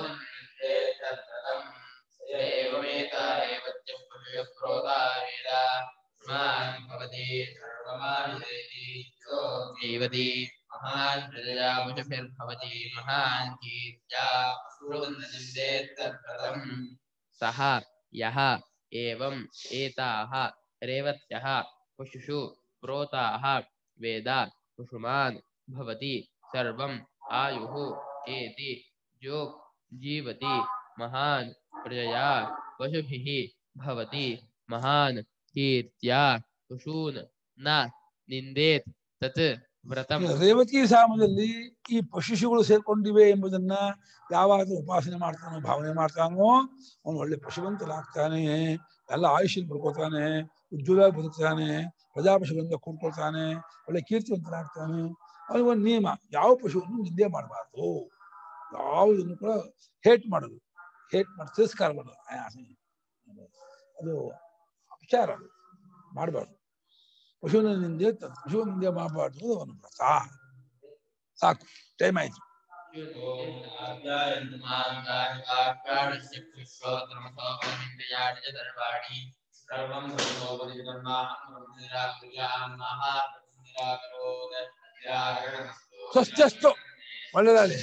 ಏವಮೇತಾರೇವತ್ಯಃ ಪಶು ಪ್ರೋತಾ ವೇದ ಮಾನ್ ಭವತಿ ಸರ್ವಮಾಯುರೇತಿ ಜುಗ್ ಜೀವತಿ ಮಹಾನ್ ಪ್ರಜಯಾ ಪಶುಭಿರ್ಭವತಿ ಮಹಾನ್ ಕೀರ್ತ್ಯಾ ಪಶೂನ್ನನಿಂದೇ ತದ್ವ್ರತಂ. ಸಹ ಯಹ ಏವಂ ಏತಾಃ ರೇವತ್ಯಃ ಪಶುಷು ಪ್ರೋತಾಃ ವೇದ ಪಶುಮಾನ್ ಭವತಿ ಸರ್ವಂ ಆಯುಃ ಏತಿ ಜೋಗ್ ಜೀವತಿ ಮಹಾನ್ ಪ್ರಜಯಾ ಪಶುಭಿಃ ಭವತಿ ಮಹಾನ್ ಕೀರ್ತ್ಯಾ ಪಶೂನ್ ನ ನಿಂದೇತ್ ತತ್ ವ್ರತಂ. ರೇವತಿ ಸಾಮದಲ್ಲಿ ಈ ಪಶುಗಳು ಸೇರ್ಕೊಂಡಿವೆ ಎಂಬುದನ್ನ ಯಾವಾಗ ಉಪಾಸನೆ ಮಾಡ್ತಾನೋ, ಭಾವನೆ ಮಾಡ್ತಾನೋ, ಅವನು ಒಳ್ಳೆ ಪಶುವಂತನಾಗ್ತಾನೆ. ಎಲ್ಲ ಆಯುಷ್ಯ ಪಡ್ಕೊಳ್ತಾನೆ, ಉಜ್ವಲ ಬದುಕ್ತಾನೆ, ಪ್ರಜಾಪಶುಗಳಿಂದ ಕೂಡ್ಕೊಳ್ತಾನೆ, ಒಳ್ಳೆ ಕೀರ್ತಿವಂತನಾಗ್ತಾನೆ. ಅವನಿಗೊಂದು ನಿಯಮ, ಯಾವ ಪಶುವನ್ನು ನಿಂದೆ ಮಾಡಬಾರ್ದು, ಯಾವುದನ್ನು ಕೂಡ ಹೇಟ್ ಮಾಡೋದು, ತಿರಸ್ಕಾರ ಮಾಡೋದು, ಅದು ಅಪಚಾರ, ಮಾಡಬಾರ್ದು. ಪಶುವಿನ ನಿಂದೆ ಪಶುವಿನ ನಿಂದೆ ಮಾಡಬಾರ್ದು, ಅವನು ವ್ರತ. ಸಾಕು, ಟೈಮ್ ಆಯ್ತು. ಸ್ವಸ್ಥಸ್ತು, ಒಳ್ಳೆದಾಗಲಿ.